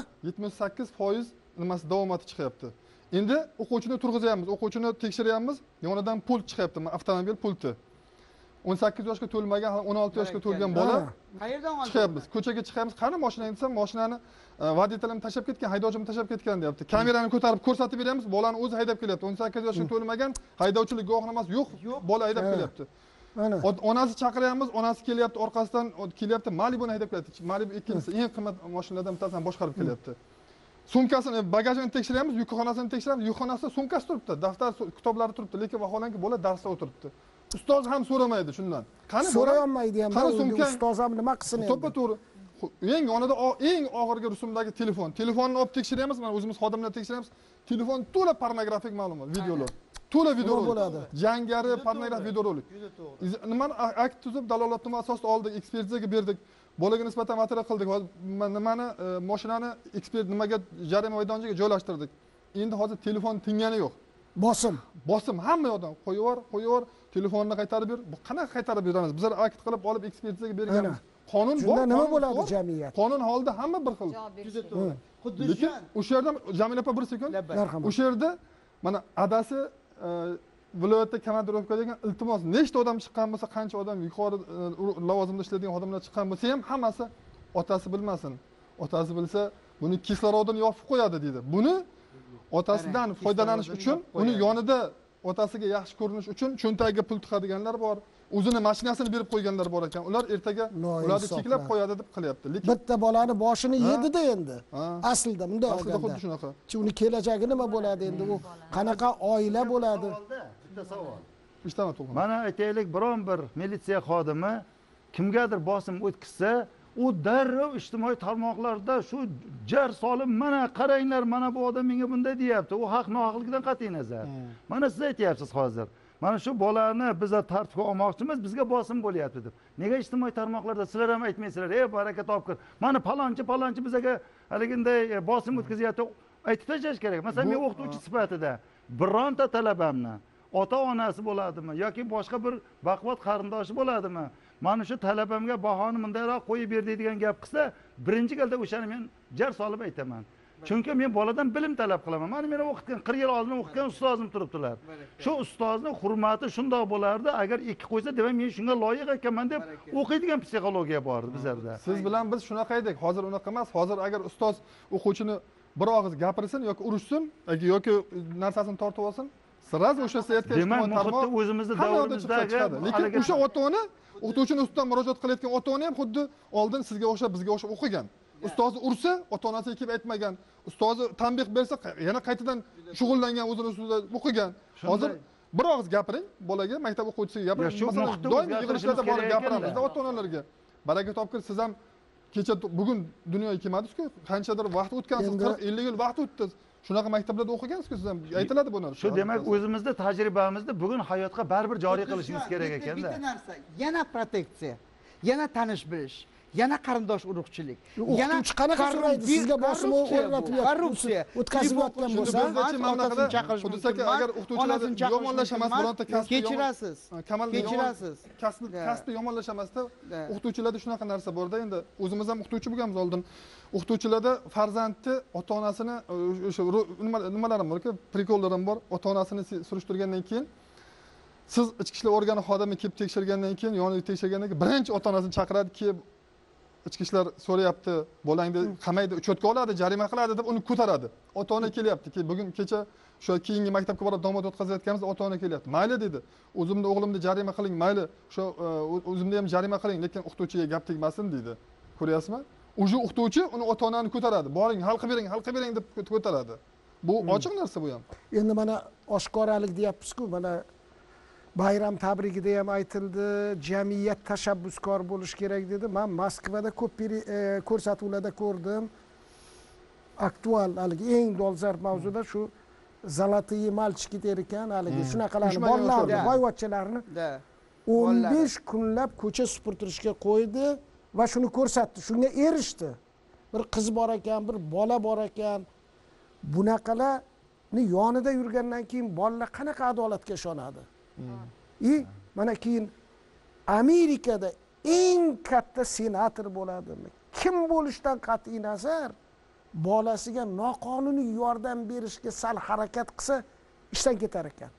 78% nimasi davomati chiqyapti. Endi o'quvchini turg'izyapmiz, o'quvchini tekshiryapmiz, yonidan pult chiqyapti, avtomobil pulti. 18 yoshga to'lmagan, 16 yoshga to'lgan bola qayerdan oldi? Chiqyapmiz, ko'chaga chiqamiz. Qani mashinani desam, mashinani voditelim tashlab ketgan, haydovchim tashlab ketgan deyapti. Kamerani ko'tarib ko'rsatib beramiz, bolani o'zi haydab kelyapti. 18 yoshga to'lmagan, haydovchilik guvohnomasi yo'q, bola haydab kelyapti. Ana. Onasi chaqiryapmiz, onasi kelyapti, orqasidan kelyapti, Malibuni haydab kelyapti. Malibu ikkinchisi eng qimmat mashinalardan bittasini boshqarib kelyapti. Sumkasini, bagajini tekshiryapmiz, yukxonasini tekshiramiz, yukxonasida sumkasi turibdi, daftar, kitoblari turibdi, lekin vaholanki bola darsda o'tiribdi. Ustoz ham so'ramaydi shundan. Qani So'rayolmaydi ham. Qani sumka? Ustoz ham nima qilsin endi? To'ppa-to'g'ri. Eng yonida eng og'irgi rusumdagi telefon. Telefonni olib tekshiryapmiz, mana o'zimiz xodimlar tekshiryapmiz. Telefon to'la pornografik ma'lumot, videolar. To'la videorolik bo'ladi. Jangari pornografik videorolik. Nimani akt tuzib dalolatnoma asosida oldik, ekspertizaga berdik. Bolaga nisbatan material qildik. Nimani mashinani ekspert nimaga jarima maydonchasiga joylashtirdik. Endi hozir telefon tingani yo'q. Bosim hamma yoqdan qo'yib, telefonni qaytarib ber. Bu qanaqa qaytarib beramiz? Bizlar akt qilib olib ekspertizaga berganmiz. Qonun bor. Shunda nima bo'ladi jamiyat? Qonun holida hamma bir xil. Juda to'g'ri. Xuddi Lekin o'sha yerda Jamila opa bir sekund. O'sha yerda mana adasi viloyatda komandirovka degan iltimos nechta odam chiqqan bo'lsa, qancha odam yuqori lavozimda ishlaydigan odamlar chiqqan bo'lsa ham hammasi otasi bilmasin. Otasi bilsa buni kislorodini yopib qo'yadi deydi. Buni otasidan foydalanish uchun, uni yonida otasiga yaxshi ko'rinish uchun cho'ntagiga pul tiqadiganlar bor. O'zini mashinasini berib qo'yganlar bor ekan. Ular ertaga ularni cheklab qo'yadi deb qilyapti. Lekin bitta bolani boshini yedi-da endi. Aslida bunday aslida xuddi shunaqa. Uni kelajagi nima bo'ladi endi? U qanaqa oila bo'ladi? Bitta savol. Ishtama to'g'ri. Mana aytaylik, biron bir militsiya xodimi kimgadir bosim o'tkazsa, u darrov ijtimoiy tarmoqlarda shu jar solib, mana qaranglar, mana bu odam menga bunday deyapti. U haq nohaqligidan qat'iy nazar. Mana siz aytyapsiz hozir. Mana shu bolani biz tartibga olmoqchimiz, bizga bosim bo'lyapti deb. Nega ijtimoiy tarmoqlarda sizlar ham aytmaysizlar? Ey baraka topkir. Mana palonchi bizga haliginday bosim o'tkazyapti. Aytib tashlash kerak. Masalan, men o'qituvchi sifatida bironta talabamni ota-onasi bo'ladimi yoki boshqa bir baquvvat qarindoshi bo'ladimi? Mana shu talabamga bahoni mundayroq qo'yib berdi degan gap qilsa, birinchi galda o'shani men jar solib aytaman. Chunki men boladan bilim talab qilaman. Mana meni o'qitgan 40 yil oldin o'qitgan ustozim turibdilar. Shu ustozning hurmati shundoq bo'lardi, agar 2 qo'ysa, demak men shunga loyiq ekanman deb o'qiydigan psixologiya bor bizlarda. Siz bilan biz shunaqa edik. Hozir unaqa emas. Hozir agar ustoz o'quvchini bir og'iz gapirsin yoki urishsin yoki narsasini tortib olsin, siraz o'sha saytga demak, muhitda o'zimizni davrimizdagi lekin o'sha ota-ona o'qituvchini ustidan murojaat qilayotgan ota-ona ham xuddi oldin sizga o'xshab, bizga o'xshab o'qigan. Ustozi ursa, ota-onasiga kelib aytmagan. Ustozi tanbeh bersa, yana qaytadan shug'ullangan, o'zini ustida o'qigan. Hozir bir og'iz gapiring bolaga, maktab o'quvchisiga gapiring. Masalan, doim yig'ilishlarda borib gapiramiz ota-onalarga. Baraka topkir, siz ham kecha bugun dunyoga kelmadingiz-ku, qanchadir vaqt o'tgansiz, 40-50 yil vaqt o'tdi. Shunaqa maktablarda o'qigansiz-ku, siz ham aytiladi bu narsa. Shu demak, o'zimizda tajribamizni bugun hayotga baribir joriy qilishimiz kerak ekanda. Bitta narsa, yana proteksiya, yana tanish bilish, yana qarindosh urug'chilik, yana qanaqa so'raydi sizga bosim o'rnatyapti, korrupsiya o'tkazayotgan bo'lsa, mamlakatda Qudusaka agar o'qituvchilarni yomonlashamas, bironta kasbni kechirasiz. kasbni yomonlashamasda o'qituvchilarda shunaqa narsa bor-da. Endi o'zimiz ham o'qituvchi bo'lganmiz oldin. O'qituvchilarda farzandni ota-onasini o'sha nimalarim bor-ku, prikollarim bor. Ota-onasini surishtirgandan keyin siz ichki ishlar organi xodimi kelib tekshirgandan keyin, yoniga tekshirgandan keyin birinchi ota-onasini chaqiradi, kelib ichki ishlar so'rayapti, bolangni qamaydi, uchotga oladi, jarima qiladi deb uni ko'taradi. Ota-ona kelyapti. Bugun kecha o'sha keyingi maktabga borib domod o'tkazayotganimizda ota-ona kelyapti. Mayli dedi. O'zimni o'g'limni jarima qiling, mayli. O'sha o'zimni ham jarima qiling, lekin o'qituvchiga gap tegmasin dedi. Ko'ryapsizmi? O'sha o'qituvchi uni ota-onani ko'taradi. Boring, hal qilib bering deb ko'taradi. Bu ochiq narsa bu ham. Endi mana oshkoralik deyapmiz-ku, mana bayram tabrigida ham aytildi, jamiyat tashabbuskor bo'lish kerak dedi. Men Moskvada ko'p ko'rsatuvlarda ko'rdim. Aktual haligi eng dolzarb mavzuda shu zolotiy malchiki der ekan, haligi shunaqalarni bolalarni, boyvachchalarni 15 kunlab ko'cha supurtirishga qo'ydi va shuni ko'rsatdi. Shunga erishdi. Bir qiz bor ekan, bir bola bor ekan. Bunaqalarni yonida yurgandan keyin bolalar qanaqa adolatga ishonadi? Mana keyin Amerikada eng katta senator bo'ladimi? Kim bo'lishdan qat'iy nazar bolasiga noqonuniy yordam berishga sal harakat qilsa ishdan ketar ekan.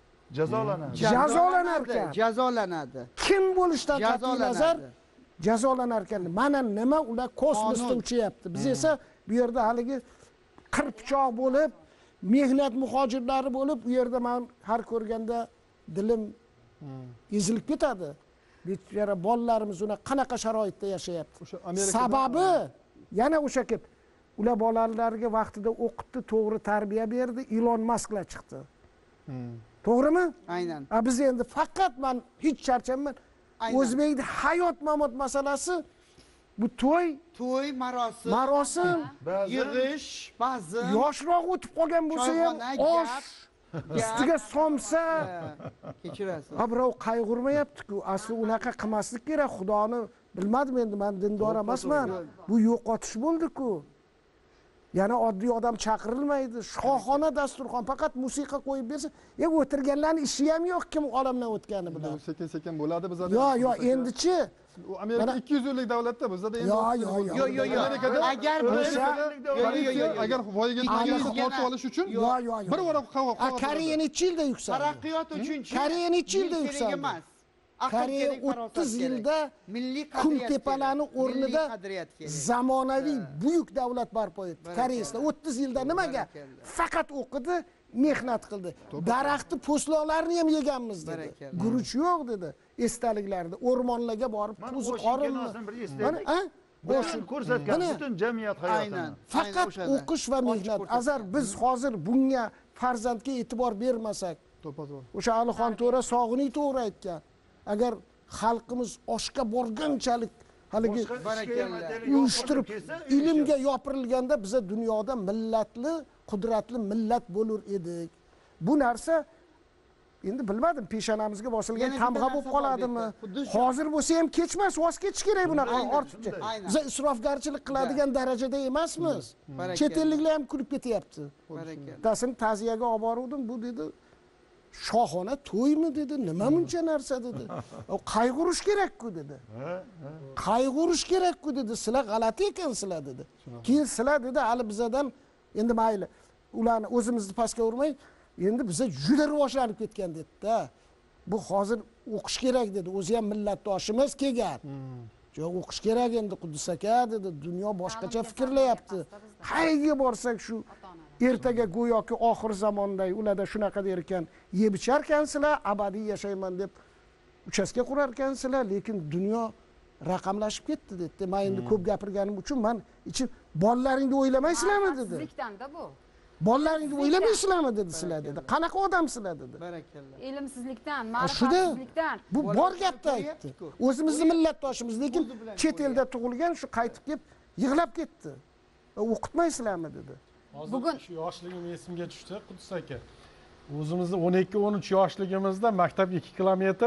Jazolanadi. Kim bo'lishdan qat'iy nazar jazolanar ekan. Mana nima ular kosmosda uchayapti. Biz esa bu yerda haligi qirpichoq bo'lib, mehnat muhojirlari bo'lib, u yerda men har ko'rganda dilim ezilib ketadi. bechora bolalarimiz uni qanaqa sharoitda yashayapti. O'sha Amerikada- Sababi yana o'sha kelib ular bolalarga vaqtida o'qitdi, to'g'ri tarbiya berdi, Elon Musklar chiqdi. To'g'rimi? Aynan. Biz endi faqat men hech charchamayman. Aynan. O'zbekning hayot mamot masalasi bu To'y, marosim, marosim, yig'ish, bazm, yoshroq o'tib qolgan bo'lsa ham choyxona, osh ustiga somsa. Kechirasiz. Ha, birov qayg'urmayapti-ku. Asli unaqa qilmaslik kerak. Xudoni bilmadim endi, men dindor emasman. Bu yo'qotish bo'ldi-ku. Yana oddiy odam chaqirilmaydi. Shohona dasturxon, faqat musiqa qo'yib bersa, o'tirganlarning ishi ham yo'q, kim olamdan o'tgani bilan. Sekin bo'ladi bizda. Yo, endichi u Amerika 200 yillik davlatda bizda endi Yo. Agar biz agar voyaga yetmaganini tortib olish uchun bir varaq Koreya necha yilda yuksaldi? taraqqiyot uchun Koreya necha yilda yuksaldi? Koreya 30 yilda Kumtepalarning o'rnida zamonaviy buyuk davlat barpo etdi. Koreyada 30 yilda nimaga? Faqat o'qidi, mehnat qildi. Daraxtni po'stloqlarini ham yeganmiz dedi. Guruch yo'q dedi. Esdaliklarda o'rmonlarga borib tuzi qorinmi? Ko'rsatgan butun jamiyat hayotini. Faqat o'qish va mehnat. Agar biz hozir bunga farzandga e'tibor bermasak, o'sha Alixon To'ra sog'ini to'g'ri aytgan. Agar xalqimiz oshga borganchalik haligi uyushtirib ilmga yopirilganda biza dunyoda millatli, qudratli millat bo'lar edik. Bu narsa endi bilmadim, peshonamizga bosilgan tamg'a bo'lib qoladimi? Hozir bo'lsa ham kechmas, voz kechish kerak bunaqa ortiqcha. Biz isrofgarchilik qiladigan darajada emasmiz. Chet elliklar ham kulib ketyapti. Tasini ta'ziyaga olib boruvdim, bu dedi shohona to'ymi dedi, nima buncha narsa dedi. Qayg'urish kerak-ku dedi. Qayg'urish kerak-ku dedi. Sizlar g'alati ekansizlar dedi. Keyin sizlar dedi, hali bizadan endi mayli, ularni o'zimizni pastga urmay, endi biza juda rivojlanib ketgan dedi-da. Bu hozir o'qish kerak dedi. O'zi ham millatdoshimiz kelgan. Yo'q, o'qish kerak endi Quddus aka dedi. Dunyo boshqacha fikrlayapti. Qayerga borsak shu ertaga go'yoki oxir zamonday ularda shunaqa der ekan, yeb icharkansizlar, abadiy yashayman deb uchastka qurar ekansizlar, lekin dunyo raqamlashib ketdi dedi. Men endi ko'p gapirganim uchun men ichim bolalaringni o'ylamaysizlarmi dedi. Ma'rifsizlikdan-da bu. Bolalaringni o'ylamaysizlarmi dedi sizlar dedi. Qanaqa odamsizlar dedi. Barakalloh. Ilmsizlikdan, Shuda ma'rifatsizlikdan. bu bor gapni aytdi. O'zimizni millatdoshimiz, lekin chet elda tug'ilgan shu qaytib kelib yig'lab ketdi. O'qitmaysizlarmi dedi. Bugun shu yoshligim esimga tushdi, Quddus aka. O'zimizni 12-13 yoshligimizda maktab 2 kilometr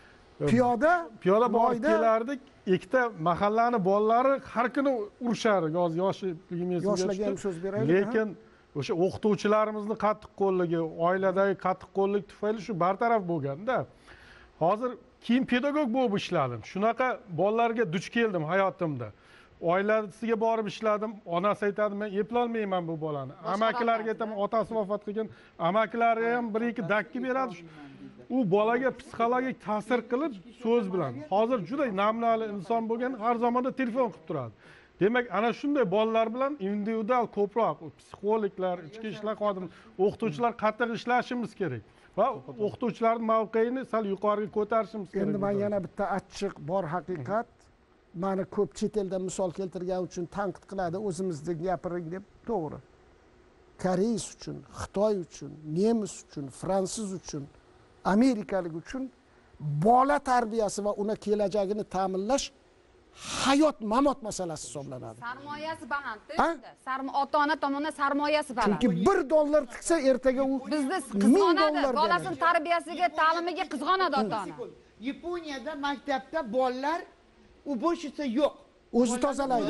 piyoda borib kelardik. Ikkita mahallani bolalari har kuni urishar, yoshligim esimga tushdi. Lekin o'sha o'qituvchilarimizni qattiqqo'lligi, oiladagi qattiqqo'llik tufayli shu bartaraf bo'lganda, hozir keyin pedagog bo'lib ishladim. Shunaqa bolalarga duch keldim hayotimda. Oilasiga borib ishladim. Onasi aytadi, men eplolmayman bu bolani. Amakilarga aytaman, otasi vafot qilgan, amakilari ham 1-2 dakki beradi. U bolaga psixologik ta'sir qilib so'z bilan. Hozir juda namunali inson bo'lgan, har zamonda telefon qilib turadi. Demak, ana shunday bolalar bilan individual ko'proq psixologlar, ichki ishlar xodimlari, o'qituvchilar qattiq ishlashimiz kerak. Va o'qituvchilarning mavqeini sal yuqoriga ko'tarishimiz kerak. Endi men yana bitta achchiq bor haqiqat. Mani ko'p chet eldan misol keltirgan uchun tanqid qiladi, o'zimizda gapiring deb, to'g'ri. Koreys uchun, Xitoy uchun, nemis uchun, fransuz uchun, amerikalik uchun bola tarbiyasi va uni kelajagini ta'minlash hayot mamot masalasi hisoblanadi. Sarmoyasi baland-da. Ota-ona tomonidan sarmoyasi baland. Chunki $1 tiksa ertaga u bizni qizg'onadi, bolasini tarbiyasiga, ta'limiga qizg'onadi ota-ona. Yaponiyada maktabda bolalar uboshica yo'q. O'zi tozalaydi.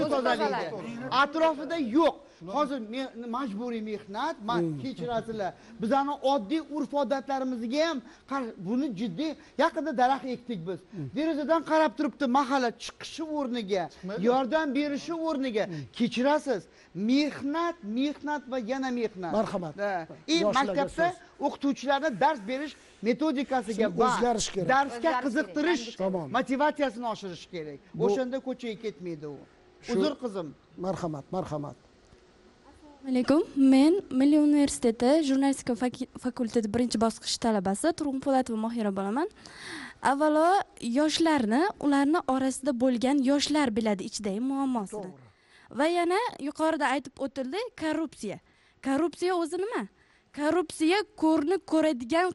Atrofida yo'q. Hozir majburiy mehnat, kechirasizlar. Bizani oddiy urf-odatlarimizga ham buni jiddiy yaqinda daraxt ekdik biz. Derazadan qarab turibdi mahalla chiqishi o'rniga, yordam berishi o'rniga kechirasiz. Mehnat va yana mehnat. Marhamat. Maktabda o'qituvchilarga dars berish metodikasiga va darsga qiziqtirish motivatsiyasini oshirish kerak. O'shanda ko'chaga ketmaydi u. Uzr qizim. Marhamat. Alaykum. Men Milliy universiteti jurnalistika fakulteti birinchi bosqich talabasi Turg'un Po'latova Mohira bo'laman. Avvalo yoshlarni, ularni orasida bo'lgan yoshlar biladi ichidagi muammosini. Va yana yuqorida aytib o'tildi, korrupsiya. Korrupsiya o'zi nima? Korrupsiya ko'rni ko'radigan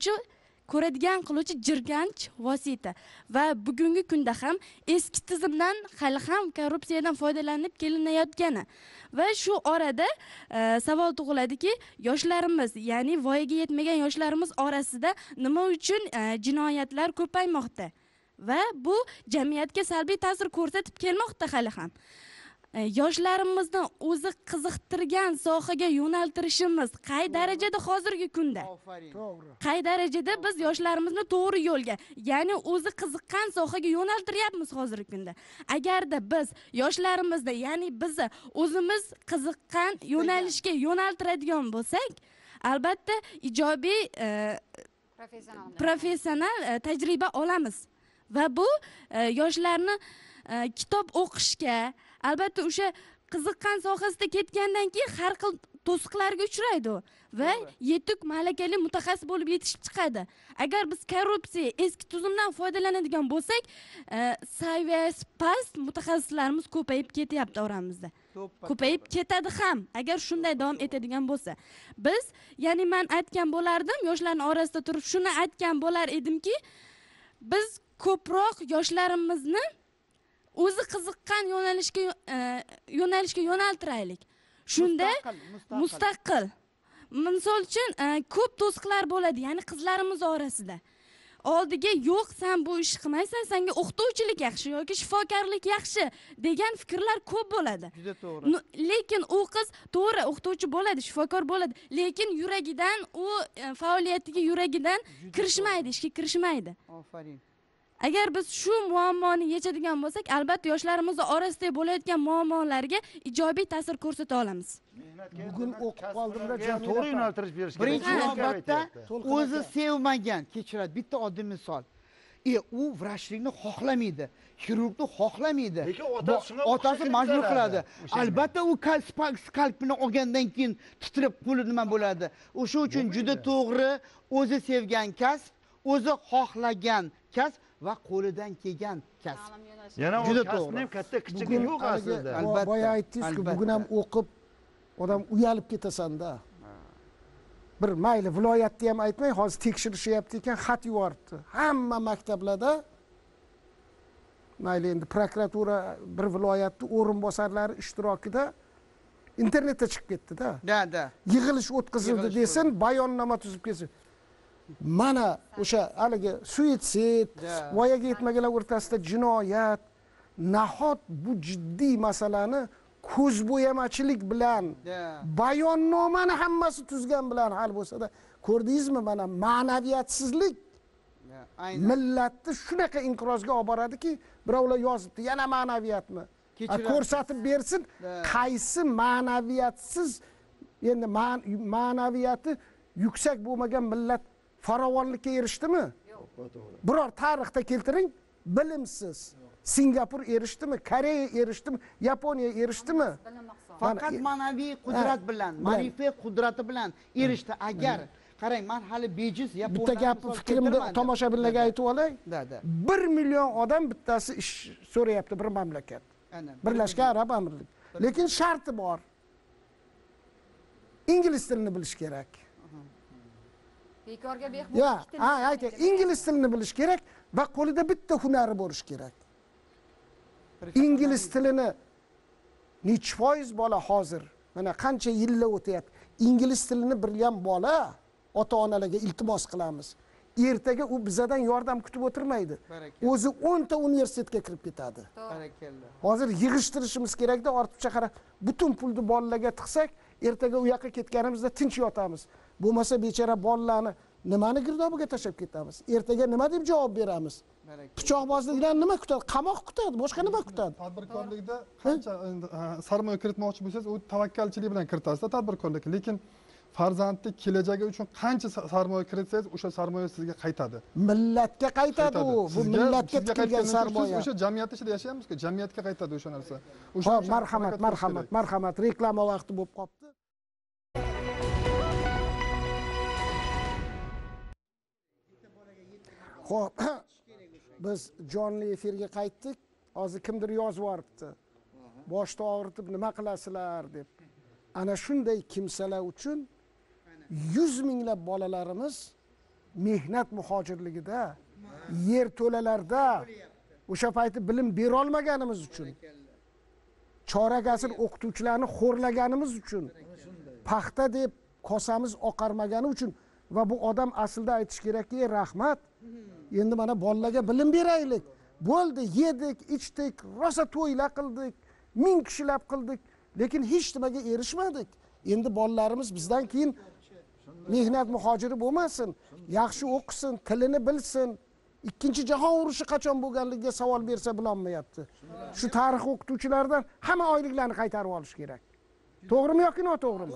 qiluvchi jirkanch vosita va bugungi kunda ham eski tizimdan hali ham korrupsiyadan foydalanib kelinayotgani va shu orada savol tug'iladiki, yoshlarimiz, ya'ni voyaga yetmagan yoshlarimiz orasida nima uchun jinoyatlar ko'paymoqda va bu jamiyatga salbiy ta'sir ko'rsatib kelmoqda hali ham. Yoshlarimizni o'zi qiziqtirgan sohaga yo'naltirishimiz qay darajada hozirgi kunda? Qay darajada biz yoshlarimizni to'g'ri yo'lga, ya'ni o'zi qiziqqan sohaga yo'naltiryapmiz hozirgi kunda? Agarda biz yoshlarimizni, ya'ni bizni o'zimiz qiziqqan yo'nalishga yo'naltiradigan bo'lsak, albatta ijobiy professional tajriba olamiz va bu yoshlarni kitob o'qishga, albatta o'sha qiziqqan sohasida ketgandan keyin har xil to'siqlarga uchraydi va yetuk malakali mutaxassis bo'lib yetishib chiqadi. Agar biz korrupsiya, eski tuzumdan foydalanadigan bo'lsak, saviyasi past mutaxassislarimiz ko'payib ketyapti oramizda. Ko'payib ketadi ham, agar shunday davom etadigan bo'lsa. Biz, ya'ni men aytgan bo'lardim, yoshlarning orasida turib shuni aytgan bo'lar edimki, biz ko'proq yoshlarimizni o'zi qiziqqan yo'nalishga yo'naltiraylik. Shunda mustaqil. Misol uchun ko'p to'siqlar bo'ladi, ya'ni qizlarimiz orasida. Oldiga yo'q, sen bu ishni qilmaysan, senga o'qituvchilik yaxshi yoki shifokorlik yaxshi degan fikrlar ko'p bo'ladi. Juda to'g'ri. Lekin u qiz to'g'ri o'qituvchi bo'ladi, shifokor bo'ladi, lekin yuragidan u faoliyatiga yuragidan kirishmaydi, ishga kirishmaydi. Aferin. Agar biz shu muammoni yechadigan bo'lsak, albatta yoshlarimiz orasida bo'layotgan muammolarga ijobiy ta'sir ko'rsata olamiz. Bugun o'qib qoldimda to'g'ri yo'naltirish berish kerak. Birinchi navbatda o'zi sevmagan, kechiradi. Bitta oddiy misol. U vrachlikni xohlamaydi, xirurgni xohlamaydi. Otasi majbur qiladi. Albatta u skalpini olgandan keyin titrab qo'li nima bo'ladi. O'sha uchun juda to'g'ri, o'zi sevgan kasb, o'zi xohlagan kasb va qo'lidan kelgan kasb. Yana juda to'g'ri. Katta kichigi yo'q aslida. Boya aytdingiz-ku, bugun ham o'qib odam uyalib ketasan-da. Bir mayli viloyatni ham aytmay, hozir tekshirishyapti ekan, xat yuboribdi. Hamma maktablarda mayli endi prokuratura bir viloyatning o'rinbosarlari ishtirokida internetda chiqib ketdi-da. Da. Yig'ilish o'tkazildi desin, bayonnoma tuzib kelsin. Mana o'sha haligi suitsid, voyaga yetmaganlar o'rtasida jinoyat, nahot bu jiddiy masalani ko'zbo'yamachilik bilan, bayonnomani hammasi tuzgan bilan hal bo'lsa-da, ko'rdingizmi, mana ma'naviyatsizlik millatni shunaqa inqirozga olib boradiki, birovlar yozibdi, yana ma'naviyatmi? Ko'rsatib bersin, qaysi ma'naviyatsiz, endi ma'naviyati yuksak bo'lmagan millat farovonlikka erishdimi? Biror tarixda keltiring, bilimsiz. Singapur erishdimi? Koreya erishdimi? Yaponiya erishdimi? Faqat ma'naviy qudrat bilan, ma'rifiy qudrati bilan erishdi. Agar qarang, men hali bejiz Yaponiya bitta gap fikrimni tomoshabinlarga aytib olay. 1 million odam bittasi ish so'rayapti bir mamlakat. Birlashgan Arab Amirliklari. Lekin sharti bor. Ingliz tilini bilish kerak. Bekorga behbud. Ya, ayting, ingliz tilini bilish kerak va qo'lida bitta hunari bo'lish kerak. Ingliz tilini necha foiz bola hozir, mana qancha yillar o'tyapti. Ingliz tilini bilgan bola ota-onalarga iltimos qilamiz. Ertaga u bizdan yordam kutib o'tirmaydi. O'zi 10 ta universitetga kirib ketadi. Hozir yig'ishtirishimiz kerakda, ortiqcha qarab, butun pulni bolalarga tiqsak, ertaga u yoqqa ketganimizda tinch yotamiz. Bo'lmasa bechora bolalarni nimani girdobiga tashlab ketamiz? Ertaga nima deb javob beramiz? Pichoqbozlikdan nima kutadi? Qamoq kutadi, boshqa nima kutadi? Tadbirkorlikda qancha sarmoya kiritmoqchi bo'lsangiz, u tavakkalchilik bilan kiritasizda tadbirkorlikka. Lekin farzandni kelajagi uchun qancha sarmoya kiritsangiz, o'sha sarmoya sizga qaytadi. Millatga qaytadi u. Bu millatga tikilgan sarmoya. O'sha jamiyat ichida yashayapmiz-ku, jamiyatga qaytadi o'sha narsa. Marhamat, reklama vaqti bo'lib qolibdi. Xo'p, biz jonli efirga qaytdik. Hozir kimdir yozib yuboribdi. Boshni og'ritib nima qilasizlar deb. Ana shunday kimsalar uchun 100 minglab bolalarimiz mehnat muhojirligida, yer to'lalarda o'sha payti bilim bera olmaganimiz uchun, chorak asr o'qituvchilarni xo'rlaganimiz uchun, paxta deb kosamiz oqarmagani uchun va bu odam aslida aytish kerakki, rahmat. Endi mana bolalarga bilim beraylik. Bo'ldi, yedik, ichdik, rosa to'ylar qildik, 1000 kishilab qildik, lekin hech nimaga erishmadik. Endi bolalarimiz bizdan keyin mehnat muhojiri bo'lmasin, yaxshi o'qisin, tilini bilsin. Ikkinchi jahon urushi qachon bo'lganligiga savol bersa bilolmayapti. Shu tarix o'qituvchilardan hamma oyliklarni qaytarib olish kerak. To'g'rimi yoki noto'g'rimi?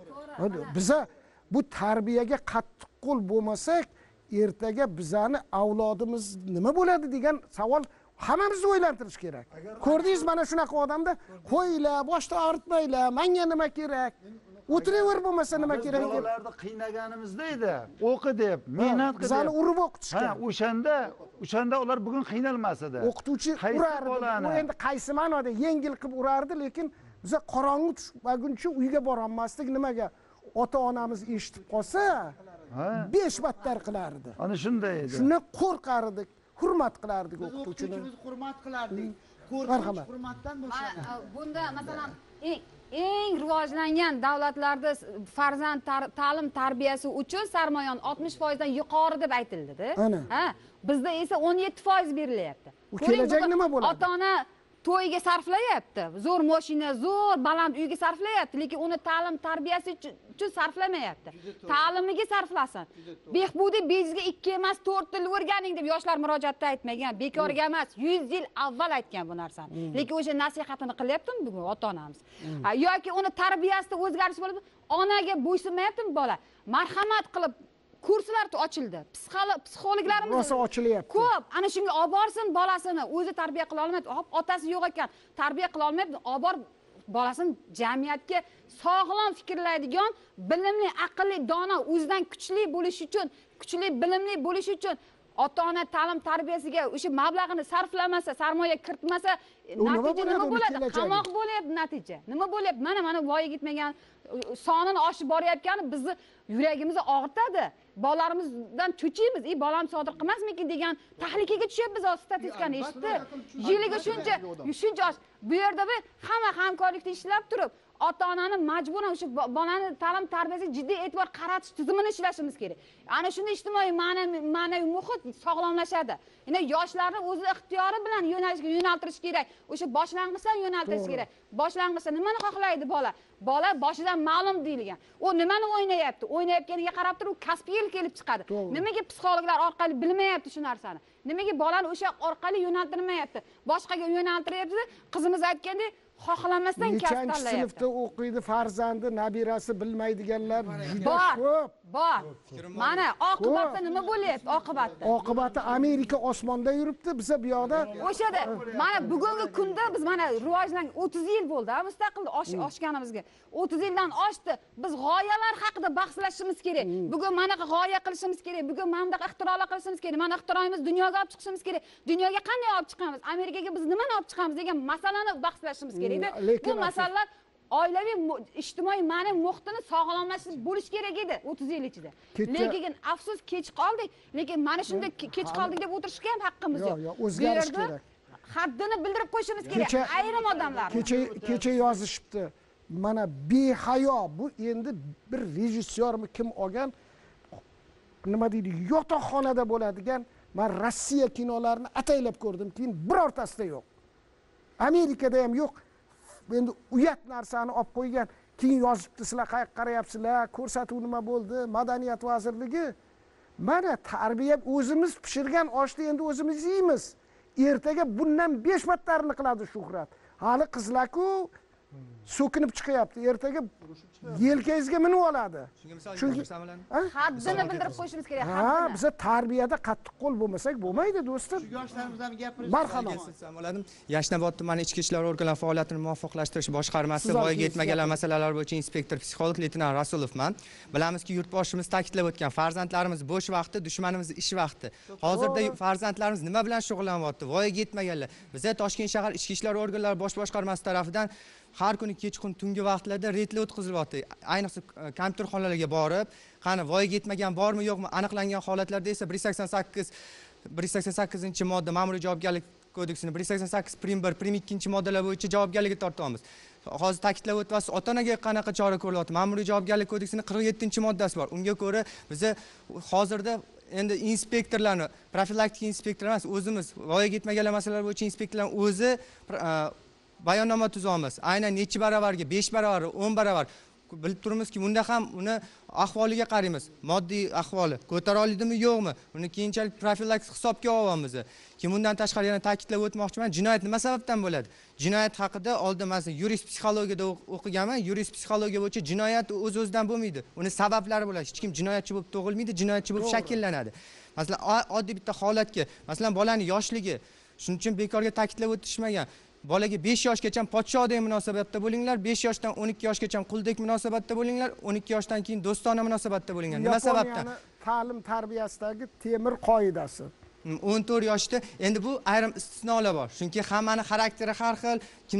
Biza bu tarbiyaga qattiq qo'l bo'lmasak, ertaga bizani avlodimiz nima bo'ladi degan savol hammamizni o'ylantirish kerak. Ko'rdingiz mana shunaqa odamda qo'ylar, boshda og'ritmaylar, menga nima kerak? O'tiraver bo'lmasa nima kerak deb. Bolalarni qiynaganimizda edi, o'qi deb, mehnat qilib. Bizani urib o'qitishgan. Ha, o'shanda ular bugun qiynalmas edi. O'qituvchi urardi. U endi qaysi ma'noda yengil qilib urardi, lekin biz qorong'i tushmaguncha uyga bora olmasdik. Nimaga? Ota-onamiz eshitib qolsa, 5 battar qilardi. Ana shunday edi. Shundan qo'rqardik, hurmat qilardik o'qituvchini. Hurmat qilardik. Marhamat. Hurmatdan boshlanadi. Bunda masalan eng rivojlangan davlatlarda farzand ta'lim tarbiyasi uchun sarmoyon 60% dan yuqori deb aytildi-da. Ha, bizda esa 17% berilyapti. U kelajak nima bo'ladi? Ota-ona to'yga sarflayapti, zo'r mashina, zo'r baland uyga sarflayapti, lekin uni ta'lim tarbiyasi uchun sarflamayapti. Ta'limiga sarflasin. Behbudiy bejizga 2 emas 4 til o'rganing deb yoshlar murojaatda aytmagan, bekorga emas, 100 yil avval aytgan bu narsani. Lekin o'sha nasihatini qilyaptimi bugun ota-onamiz? Yoki uni tarbiyasida o'zgarish bo'lib, onaga bo'ysunmayaptimi bola? Marhamat qilib kurslar ochildi. Psixologlarimiz rosa ochilyapti. Ko'p. Ana shunga olib borsin bolasini, o'zi tarbiya qila olmaydi. Otasi yo'q ekan, tarbiya qila olmaydi. Olib borib bolasini jamiyatga sog'lom fikrlaydigan, bilimli, aqlli, dono, o'zidan kuchli bo'lish uchun, kuchli, bilimli bo'lish uchun ota-ona ta'lim tarbiyasiga o'sha mablag'ini sarflamasa, sarmoya kiritmasa, natija nima bo'ladi? Qamoq bo'lyapti natija. Nima bo'lyapti? Mana voyaga yetmagan sonini oshib borayotgani bizni yuragimizni og'ritadi. Bolalarimizdan cho'chiymiz. Bolam sodir qilmasmikin degan tahlikaga tushyapmiz statistikani eshitdi. Yiliga shuncha bu yerda hamma hamkorlikda ishlab turib, ota-onani majburan o'sha bolani ta'lim tarbiyasiga jiddiy e'tibor qaratish tizimini ishlashimiz kerak. Ana shunda ijtimoiy ma'naviy muhit sog'lomlashadi. Ya'ni yoshlarni o'zi ixtiyori bilan yo'naltirish kerak. O'sha boshlang'ichdan yo'naltirish kerak. Boshlang'ichda nimani xohlaydi bola? Bola boshidan ma'lum deyilgan. U nimani o'ynayapti? O'ynayotganiga qarab turib, kasbiy yil kelib chiqadi. Nimaga psixologlar orqali bilmayapti shu narsani? Nimaga bolani o'sha orqali yo'naltirmayapti? Boshqaga yo'naltiryapti. Qizimiz aytgandek, xohlamasdan kasb tanlayapti. Nechanchi sinfda o'qiydi farzandi, nabirasi bilmaydiganlar juda ko'p. Bor. Mana oqibatda nima bo'lyapti? Oqibati Amerika osmonda yuribdi, biza bu yoqda. O'shada mana bugungi kunda biz mana rivojlangan 30 yil bo'ldi, mustaqil oshganimizga. 30 yildan oshdi. Biz g'oyalar haqida bahslashimiz kerak. Bugun mana g'oya qilishimiz kerak. Bugun mana bunaqa ixtirolar qilishimiz kerak. Mana ixtiroimiz dunyoga olib chiqishimiz kerak. Dunyoga qanday olib chiqamiz? Amerikaga biz nimani olib chiqamiz degan masalani bahslashimiz kerak. Bu masalalar oilaviy ijtimoiy ma'naviy muhitini sog'lomlashtirib bo'lish kerak edi 30 yil ichida. Lekin afsus kech qoldik. Lekin mana shunday kech qoldik deb o'tirishga ham haqqimiz yo'q. Yo'q, o'zgarish kerak. Haddini bildirib qo'yishimiz kerak ayrim odamlar. Kecha yozishibdi. Mana behayo bu endi bir rejissyormi kim olgan nima deydi? Yotoqxonada bo'ladigan men Rossiya kinolarini ataylab ko'rdim, keyin birortasida yo'q. Amerikada ham yo'q. Endi uyat narsani olib qo'ygan. Keyin yozibdi, sizlar qayerga qarayapsizlar? Ko'rsatuv nima bo'ldi? Madaniyat vazirligi. Mana tarbiya o'zimiz pishirgan oshni endi o'zimiz yeymiz. Ertaga bundan 5 battarini qiladi Shuhrat. Hali qizlar-ku so'kinib chiqyapti, ertaga yelkangizga minib oladi. Chunki haddini bildirib qo'yishimiz kerak. Ha, biz tarbiyada qattiq qo'l bo'lmasak bo'lmaydi, do'stim. Shu yoshlarimizdan gapirish. Marhamat. Yashnobod tumani Ichki ishlar organlari faoliyatini muvofiqlashtirish boshqarmasi voyaga yetmaganlar masalalari bo'yicha inspektor psixolog leytenant Rasulovman. Bilamizki, yurtboshimiz ta'kidlab o'tgan, farzandlarimiz bo'sh vaqti, dushmanimiz ish vaqti. Hozirda farzandlarimiz nima bilan shug'ullanyapti? Voyaga yetmaganlar. Bizda Toshkent shahar Ichki ishlar organlari bosh boshqarmasi tomonidan har kuni kechqurun tungi vaqtlarda reydlar o'tkazilyapti. Ayniqsa kompyuterxonalarga borib, qani voyaga yetmagan bormi yo'qmi aniqlangan holatlarda esa 188-modda ma'muriy javobgarlik kodeksining 188 prim 1 prim 2 moddalar bo'yicha javobgarlikka tortamiz. Hozir ta'kidlab o'tasiz, ota-onaga qanaqa chora ko'rilyapti? Ma'muriy javobgarlik kodeksining 47-moddasi bor. Unga ko'ra biz hozirda endi inspektorlarni, profilaktik inspektor emas, o'zimiz voyaga yetmaganlar masalalari bo'yicha inspektorlarning o'zi bayonnoma tuzamiz. Aynan necha baravarga, 5 baravar, 10 baravar bilib turamizki, bunda ham uni ahvoliga qaraymiz. Moddiy ahvoli ko'tara oladimi, yo'qmi? Uni keyinchalik profilaktik hisobga olamiz. Bundan tashqari yana ta'kidlab o'tmoqchiman, jinoyat nima sababdan bo'ladi? Jinoyat haqida oldin masalan yurist psixologiyada o'qiganman. Yurist psixologiya bo'yicha jinoyat o'z-o'zidan bo'lmaydi. Uni sabablari bo'ladi. Hech kim jinoyatchi bo'lib tug'ilmaydi, jinoyatchi bo'lib shakllanadi. Masalan, oddiy bitta holatga, masalan, bolaning yoshligi, shuning uchun bekorga ta'kidlab o'tishmagan. Bolaga 5 yoshgacha podshodek munosabatda bo'linglar, 5 yoshdan 12 yoshgacha quldek munosabatda bo'linglar, 12 yoshdan keyin do'stona munosabatda bo'linglar. Nima sababdan? Ta'lim tarbiyasidagi temir qoidasi. 14 yoshda endi bu ayrim istisnolar bor. Chunki hammaning xarakteri har xil,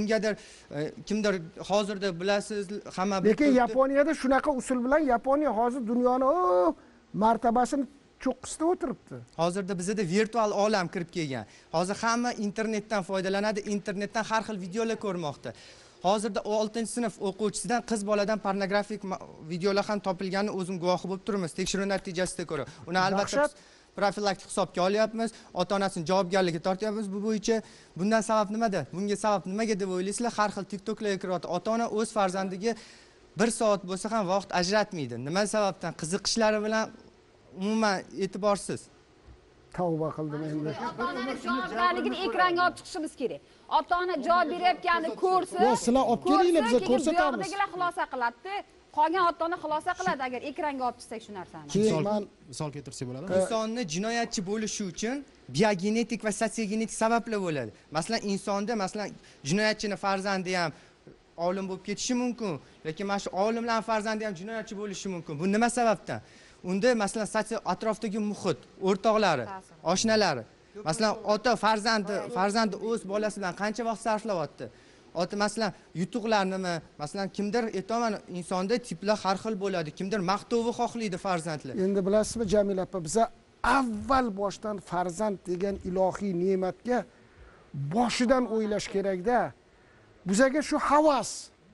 kimdir hozirda bilasiz, hamma lekin Yaponiyada shunaqa usul bilan Yaponiya hozir dunyoni martabasini cho'qqisida o'tiribdi. Hozirda bizda virtual olam kirib kelgan. Hozir hamma internetdan foydalanadi, internetdan har xil videolar ko'rmoqda. Hozirda 6-sinf o'quvchisidan qiz boladan pornografik videolar ham topilganini o'zim guvohi bo'lib turibmiz. Tekshiruv natijasida ko'ra. Uni albatta profilaktik hisobga olyapmiz, ota-onasini javobgarlikka tortyapmiz bu bo'yicha. Bundan sabab nimada? Bunga sabab nimaga deb o'ylaysizlar? Har xil TikToklarga kiryapti. Ota-ona o'z farzandiga 1 soat bo'lsa ham vaqt ajratmaydi. Nima sababdan? Qiziqishlari bilan umuman e'tiborsiz. Tavba qildim endi. Ota-ona javobgarligini ekranga olib chiqishimiz kerak. Ota-ona javob berayotganini ko'rsa, yo, sizlar olib kelinglar, biz ko'rsatamiz. Buyoqdagilar xulosa qiladi. Qolgan ota-ona xulosa qiladi agar ekranga olib chiqsak shu narsani. Keyin misol keltirsak bo'ladimi? Insonni jinoyatchi bo'lishi uchun biogenetik va sosiogenetik sabablar bo'ladi. Masalan, insonda jinoyatchining farzandi ham olim bo'lib ketishi mumkin, lekin mana shu olimlarning farzandi ham jinoyatchi bo'lishi mumkin. Bu nima sababdan? Unda masalan atrofdagi muhit, o'rtoqlari, oshnalari, masalan ota farzandi o'z bolasi bilan qancha vaqt sarflayapti? Ota masalan yutuqlarnimi, masalan kimdir aytaman insonda tiplar har xil bo'ladi, kimdir maqtovni xohlaydi farzandlar. Endi bilasizmi Jamila opa, biz avval boshdan farzand degan ilohiy ne'matga boshidan o'ylash kerak-da. Bizga shu havas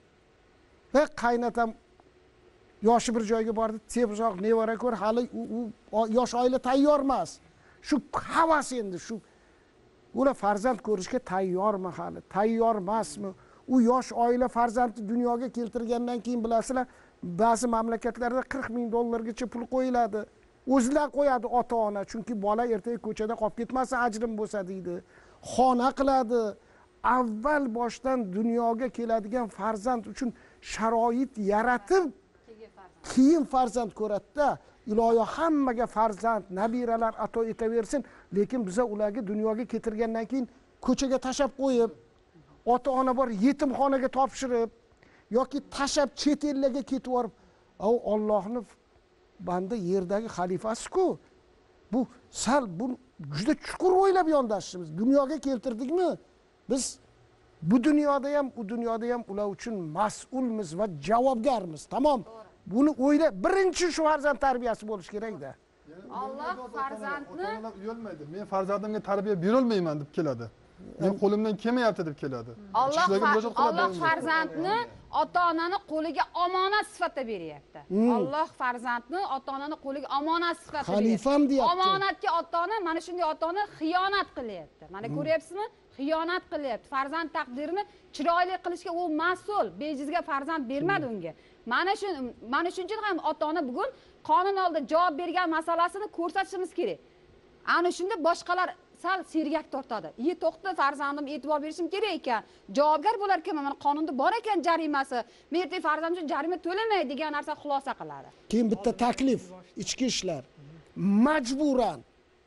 va qaynatam yoshi bir joyga bordi, tezroq nevara ko'r, hali u yosh oila tayyor emas. Shu havas endi shu ular farzand ko'rishga tayyormi hali? Tayyor emasmi? U yosh oila farzandni dunyoga keltirgandan keyin bilasizlar, ba'zi mamlakatlarda 40 ming dollargacha pul qo'yiladi. O'zlar qo'yadi ota-ona, chunki bola ertaga ko'chada qolib ketmasa ajrim bo'lsa deydi. Xona qiladi. Avval boshdan dunyoga keladigan farzand uchun sharoit yaratib keyin farzand ko'radi-da. Iloyo hammaga farzand, nabiralar ato etaversin, lekin biza ularga dunyoga keltirgandan keyin ko'chaga tashab qo'yib, ota-ona bor yetimxonaga topshirib yoki tashab chet ellarga ketib borib, Allohning banda yerdagi xalifasi-ku. Bu sal bu juda chuqur o'ylab yondashishimiz. Dunyoga keltirdikmi? Biz bu dunyoda ham, u dunyoda ham ular uchun mas'ulmiz va javobgarmiz. Tamom. Buni o'yla, birinchi shu farzand tarbiyasi bo'lish kerak-da. Alloh farzandni uyalmaydi. Men farzandimga tarbiya bera olmayman deb keladi. Men qo'limdan kelmayapti deb keladi. Alloh farzandni ota-onani qo'liga omonat sifatida beryapti. Alloh farzandni ota-onani qo'liga omonat sifatida beryapti. Xalifam deyapti. Omonatga ota-ona, mana shunday ota-ona xiyonat qilyapti. Mana ko'ryapsizmi? Xiyonat qilyapti. Farzand taqdirini chiroyli qilishga u mas'ul. Bejizga farzand bermadi unga. Mana shuning uchun ham ota-ona bugun qonun oldida javob bergan masalasini ko'rsatishimiz kerak. Ana shunda boshqalar sal sergak tortadi. To'xta farzandim e'tibor berishim kerak ekan. Javobgar bo'lar ekanman. Mana qonunda bor ekan jarimasi. Men ertaga farzandim uchun jarima to'lamay degan narsa xulosa qiladi. Keyin bitta taklif ichki ishlar majburan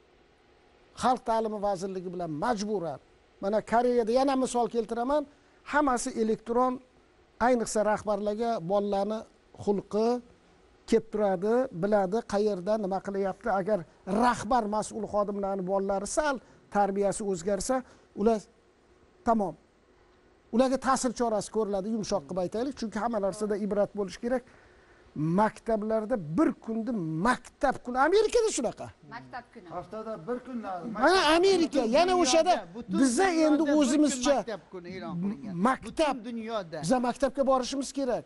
Xalq ta'limi vazirligi bilan majburan. Mana Koreyada yana misol keltiraman. Hammasi elektron, ayniqsa rahbarlarga bolalarni xulqi kelib turadi, biladi, qayerda nima qilyapti. Agar rahbar mas'ul xodimlarning bolalari sal tarbiyasi o'zgarsa, ular tamom. Ularga ta'sir chorasi ko'riladi, yumshoq qilib aytaylik, chunki hamma narsada ibrat bo'lish kerak. Maktablarda bir kunda maktab kuni Amerikada shunaqa. Maktab kuni. Haftada bir kun. Mana Amerika yana o'shada bizda endi o'zimizcha maktab kuni e'lon qilingan. Maktab dunyoda. Biz mamlakatga borishimiz kerak.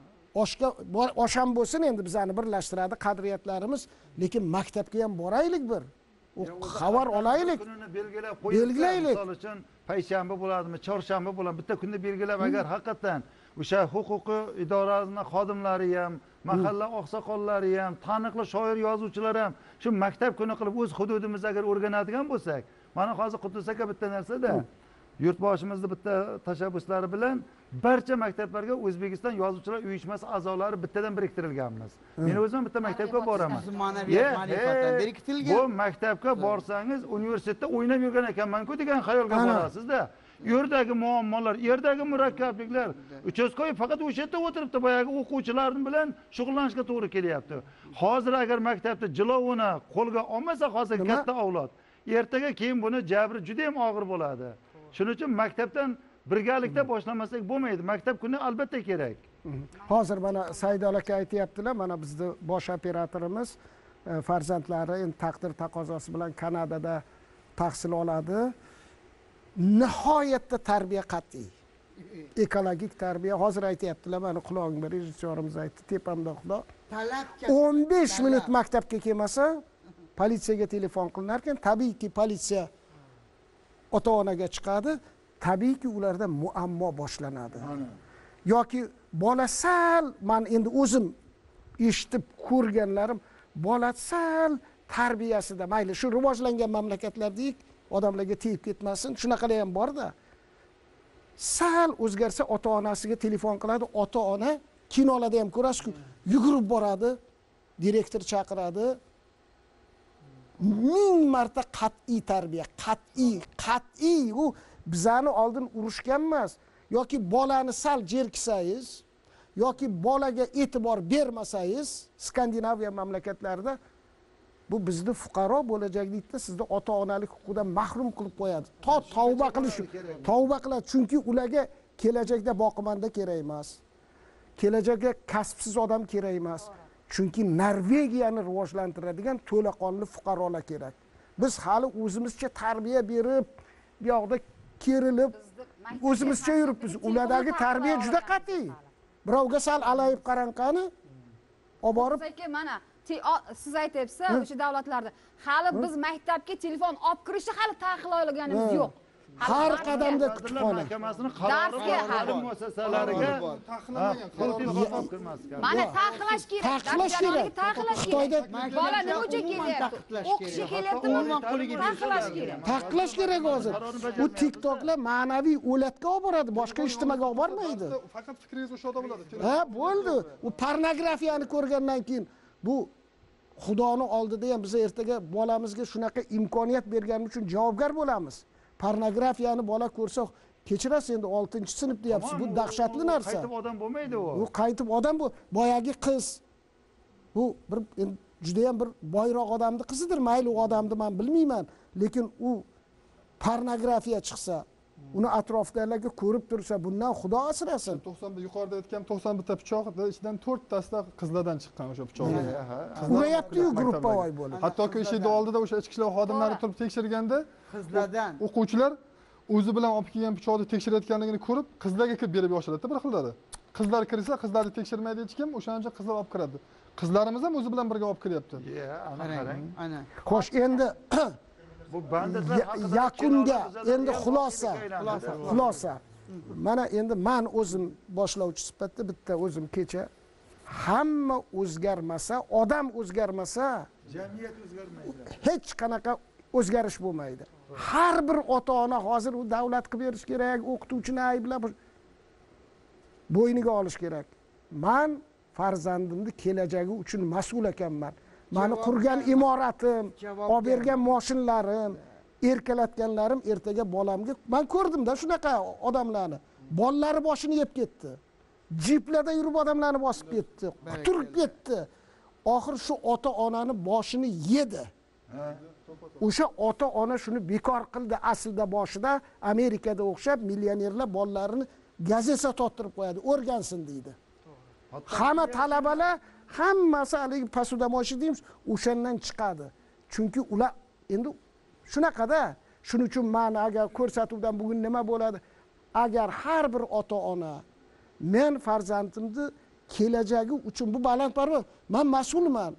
Osham bo'lsin endi bizani birlashtiradi qadriyatlarimiz, lekin maktabga ham boraylik bir. U xabar olaylik. Kunini belgilab qo'yaylik. Misol uchun payshanba bo'ladimi, chorshanba bo'ladimi, bitta kunni belgilab agar haqiqatan o'sha huquqiy idoralarning xodimlari ham, mahalla oqsoqollari ham, taniqli shoir yozuvchilar ham shu maktab kuni qilib o'z hududimizda agar o'rganadigan bo'lsak, mana hozir Quddus aka bitta narsada yurtboshimizning bitta tashabbuslari bilan barcha maktablarga O'zbekiston Yozuvchilar uyushmasi a'zolari bittadan biriktirilganmiz. Men o'zim bitta maktabga boraman. Ma'naviyat ma'rifatdan berikitilgan. Bu maktabga borsangiz universitetda o'ynab yurgan ekanman-ku degan xayolga borasiz-da. Yerdagi muammolar, yerdagi murakkabliklar, uchastkoy faqat o'sha yerda o'tiribdi, boyagi o'quvchilar bilan shug'ullanishga to'g'ri kelyapti. Hozir agar maktabda jilovini qo'lga olmasa hozir katta avlod, ertaga keyin buni jabri juda ham og'ir bo'ladi. Shuning uchun maktabdan birgalikda boshlamasak bo'lmaydi. Maktab kuni albatta kerak. Hozir mana Saidol aka aytayaptilar, mana bizning bosh operatorimiz farzandlari endi taqdir taqozosi bilan Kanadada tahsil oladi. Nihoyatda tarbiya qat'iy. Ekologik tarbiya. Hozir aytayaptilar, mana qulog'im bir rejissyorimiz aytdi, tepamda xudo. 15 minut maktabga kelmasa, politsiyaga telefon qilinar ekan. Tabiiyki politsiya ota-onaga chiqadi, tabiiyki ularda muammo boshlanadi. Yoki bola sal, men endi o'zim eshitib ko'rganlarim, bola sal tarbiyasida, mayli shu rivojlangan mamlakatlardek odamlarga tegib ketmasin, shunaqalar ham bor-da. Sal o'zgarsa ota-onasiga telefon qiladi, ota-ona kinolarda ham ko'rasiz-ku, yugurib boradi, direktor chaqiradi. 1000 marta qat'iy tarbiya, qat'iy. U bizani oldin urushgan emas, yoki bolani sal jerkisangiz, yoki bolaga e'tibor bermasangiz, Skandinaviya mamlakatlarida bu bizni fuqaro bo'lajaglikda sizni ota-onalik huquqidan mahrum qilib qo'yadi. Tavba qiladi, chunki ularga kelajakda boqimanda kerak emas. Kelajakda kasbsiz odam kerak emas. Chunki Norvegiyani rivojlantiradigan to'laqonli fuqarolar kerak. Biz hali o'zimizcha tarbiya berib, bu yoqda kerilib, o'zimizcha yuribmiz. Ulardagi tarbiya juda qat'iy. Birovga sal alayib qaranqani olib borib mana siz aytyapsiz, o'sha davlatlarda hali biz maktabga telefon olib kirishni hali taqiqlaganimiz yo'q. Har qadamda kutubxona. Darsga ta'lim muassasalariga mana taqiqlash kerak. Xitoyda bola nima uchun kelyapti? O'qishga kelyaptimi? Taqiqlash kerak. Taqiqlash kerak hozir. Bu TikToklar ma'naviy o'latga olib boradi, boshqa ijtimoga olib bormaydi. Faqat fikringiz o'sha bo'ladi. Ha, bo'ldi. U pornografiyani ko'rgandan keyin bu Xudoni oldida ham biz ertaga bolamizga shunaqa imkoniyat berganim uchun javobgar bo'lamiz. Pornografiyani bola ko'rsa, kechirasiz endi 6-sinf deyapsiz. Bu dahshatli narsa. Qaytib odam bo'lmaydi u. Bu qaytib odam bu. Boyagi qiz. Bu bir juda ham bir boyroq odamning qizidir. Mayli u odamni men bilmayman, lekin u pornografiya chiqsa, uni atrofdagilarga ko'rib tursa, bundan Xudo asrasin. 91 yuqorida aytgan 91 ta pichoq, ichidan 4 tasida qizlardan chiqqan o'sha pichoqlar. Urayapti-yu gruppovoy bo'lib. Hattoki eshikni oldida o'sha ichki ishlar xodimlari turib tekshirganda, qizlardan o'quvchilar o'zi bilan olib kelgan pichoqni tekshirayotganligini ko'rib, qizlarga kirib berib yoshlarida bir xilda. Qizlar kirsa, qizlarni tekshirmaydi hech kim, o'shancha qizlar olib kiradi. Qizlarimiz ham o'zi bilan birga olib kelyapti. Ana qarang. Ana. Xo'sh, endi bu banditlar haqida yakunga endi xulosa. Mana endi men o'zim boshlovchi sifatida bitta o'zim kecha hamma o'zgarmasa, odam o'zgarmasa, jamiyat o'zgarmaydi. Hech qanaqa o'zgarish bo'lmaydi. har bir ota ona hozir u davlat qilib berish kerak, o'qituvchini ayblab bo'yniga olish kerak. Men farzandimni kelajagi uchun mas'ul ekanman. Meni qurgan imoratim, olib bergan mashinalarim, erkalatganlarim ertaga bolamga men ko'rdim-da shunaqa odamlarni. Bolalari boshini yeb ketdi. Jiplarda yurib odamlarni bosib ketdi, quturib ketdi. Oxir shu ota-onani boshini yedi. O'sha ota-ona shuni bekor qildi aslida boshida Amerikada o'xshab millionerlar bolalarini gazeta sottirib qo'yadi, o'rgansin deydi. Hamma talabalar hammasi haligi pasudamoshi deymiz, o'shandan chiqadi. Chunki ular endi shunaqada. Shuning uchun men agar ko'rsatuvdan bugun nima bo'ladi? Agar har bir ota-ona men farzandimni kelajagi uchun bu balandparvoz, men mas'ulman.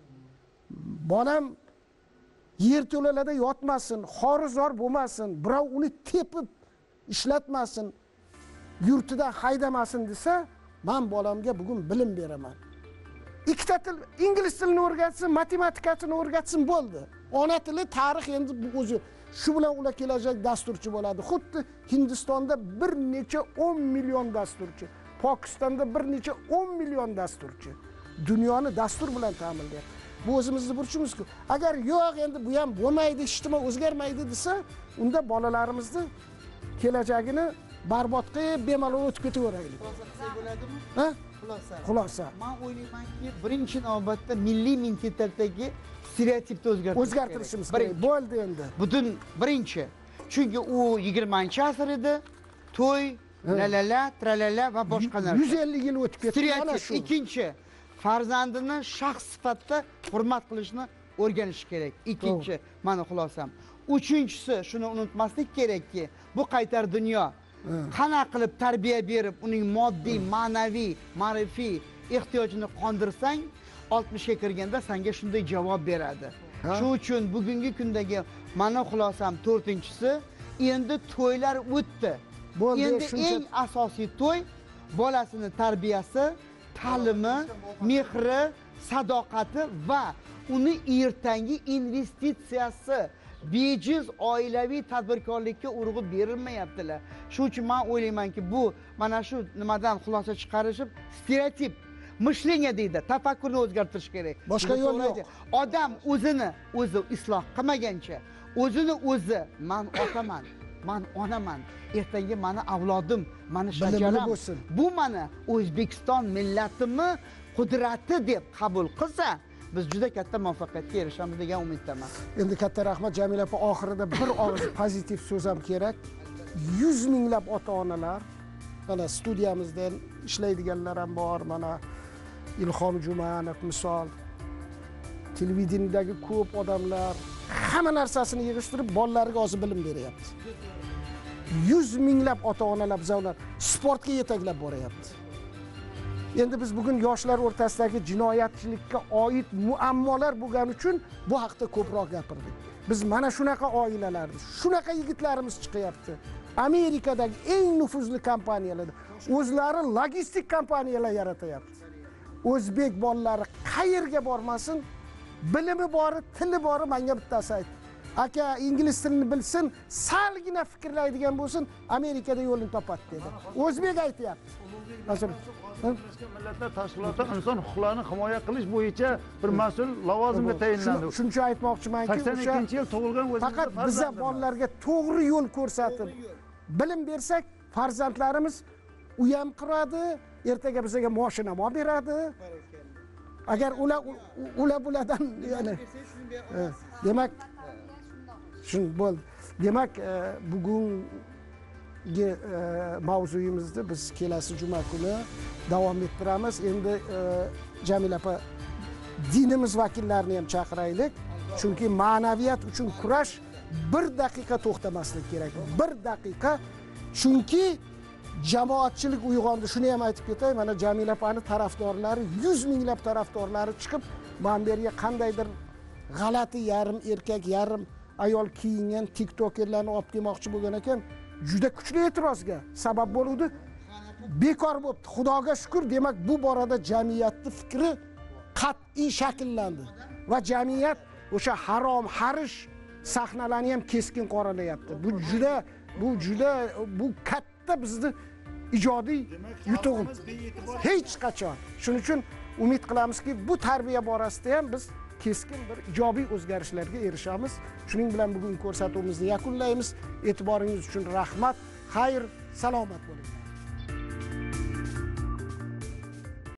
Bolam yerto'lalarda yotmasin, xorizor bo'lmasin, birov uni tepib ishlatmasin, yurtidan haydamasin desa, men bolamga bugun bilim beraman. Ikkita til, ingliz tilini o'rgatsin, matematikasini o'rgatsin bo'ldi. Ona tili, tarix endi bu o'zi shu bilan ular kelajak dasturchi bo'ladi. Xuddi Hindistonda bir necha 10 million dasturchi, Pokistonda bir necha 10 million dasturchi. Dunyoni dastur bilan ta'minlayapti. Bu o'zimizni burchimiz-ku. Agar yo'q endi bu ham bo'lmaydi, ijtimo o'zgarmaydi desa, unda bolalarimizni kelajagini barbod qilib bemalol o'tib ketaveraylik. Bo'ladimi? Ha? Xulosa. Men o'ylaymanki, birinchi navbatda milliy mentalitetdagi stereotipni o'zgartirishimiz kerak. Bo'ldi endi. Butun birinchi. Chunki u 20-asr edi. To'y, lalala, tralala va boshqa narsa. 150 yil o'tib ketdi. Mana shu. Ikkinchi, farzandini shaxs sifatida hurmat qilishni o'rganish kerak. Ikkinchi, meni xulosam. Uchinchisi, shuni unutmaslik kerakki, bu qaytar dunyo. Qanaqa qilib tarbiya berib, uning moddiy, ma'naviy, ma'rifiy ehtiyojini qondirsang, 60 ga kirganda senga shunday javob beradi. Shu uchun bugungi kundagi meni xulosam 4-inchisi, endi to'ylar o'tdi. Endi eng asosiy to'y bolasini tarbiyasi, ta'limi, mehri, sadoqati va uni ertangi investitsiyasi. Bejiz oilaviy tadbirkorlikka urg'u berilmayaptilar. Shuning uchun men o'ylaymanki, bu mana shu nimadan xulosa chiqarishib, stereotip mышление deydi, tafakkurni o'zgartirish kerak. Boshqa yo'l yo'q. Odam o'zini o'zi isloh qilmagancha, o'zini o'zi men otaman, men onaman, ertangi meni avlodim, meni shajaram, bu meni O'zbekiston millatimi qudrati deb qabul qilsa, biz juda katta muvaffaqiyatga erishamiz degan umiddaman. Endi katta rahmat Jamila opa, oxirida bir og'iz pozitiv so'z ham kerak. 100 minglab ota-onalar, mana studiyamizdan ishlaydiganlar ham bor, mana Ilhom Jumanov misol, televideniyadagi ko'p odamlar hamma narsasini yig'ishtirib bolalariga hozir bilim beryapti. 100 minglab ota-onalar bizlar sportga yetaklab boryapti. Endi biz bugun yoshlar o'rtasidagi jinoyatchilikka oid muammolar bo'lgani uchun bu haqda ko'proq gapirdik. Biz mana shunaqa oilalarni, shunaqa yigitlarimiz chiqyapti. Amerikadagi eng nufuzli kompaniyalarda o'zlari logistik kompaniyalar yaratyapti. O'zbek bolalari qayerga bormasin, bilimi bori, tili bori, menga bittasi aytdi. Aka ingliz tilini bilsin, salgina fikrlaydigan bo'lsin, Amerikada yo'lini topadi dedi. O'zbek aytayapti. Birlashgan Millatlar Tashkiloti inson huquqlarini himoya qilish bo'yicha bir mas'ul lavozimga tayinlandi. Shuncha aytmoqchimanki, 82-yil tug'ilgan o'zimizning faqat bizlar bolalarga to'g'ri yo'l ko'rsatib, bilim bersak, farzandlarimiz uyam quradi, ertaga bizga mashina olib beradi. Agar ular bulardan, ya'ni demak shun bo'ldi. Demak, bugungi mavzuyimizni biz kelasi juma kuni davom ettiramiz. Endi Jamila opa, dinimiz vakillarini ham chaqiraylik. Chunki ma'naviyat uchun kurash 1 daqiqa to'xtamaslik kerak. 1 daqiqa. Chunki jamoatchilik uyg'ondi. Shuni ham aytib ketay. Mana Jamila opani tarafdorlari, 100 minglab tarafdorlari chiqib, men bu yerga qandaydir g'alati yarim erkak, yarim ayol kiyingan tiktokerlarni olib kelmoqchi bo'lgan ekan, juda kuchli e'tirozga sabab bo'ldi. Bekor bo'ldi. Xudoga shukr, demak bu borada jamiyatning fikri qat'iy shakllandi va jamiyat o'sha harom, harish sahnalarni ham keskin qoralayapti. Bu katta bizni ijodiy yutug'imiz. Hech qachon. Shuning uchun umid qilamizki, bu tarbiya borasida ham biz keskin bir ijobiy o'zgarishlarga erishamiz. Shuning bilan bugun ko'rsatuvimizni yakunlaymiz. E'tiboringiz uchun rahmat. Xayr, salomat bo'ling.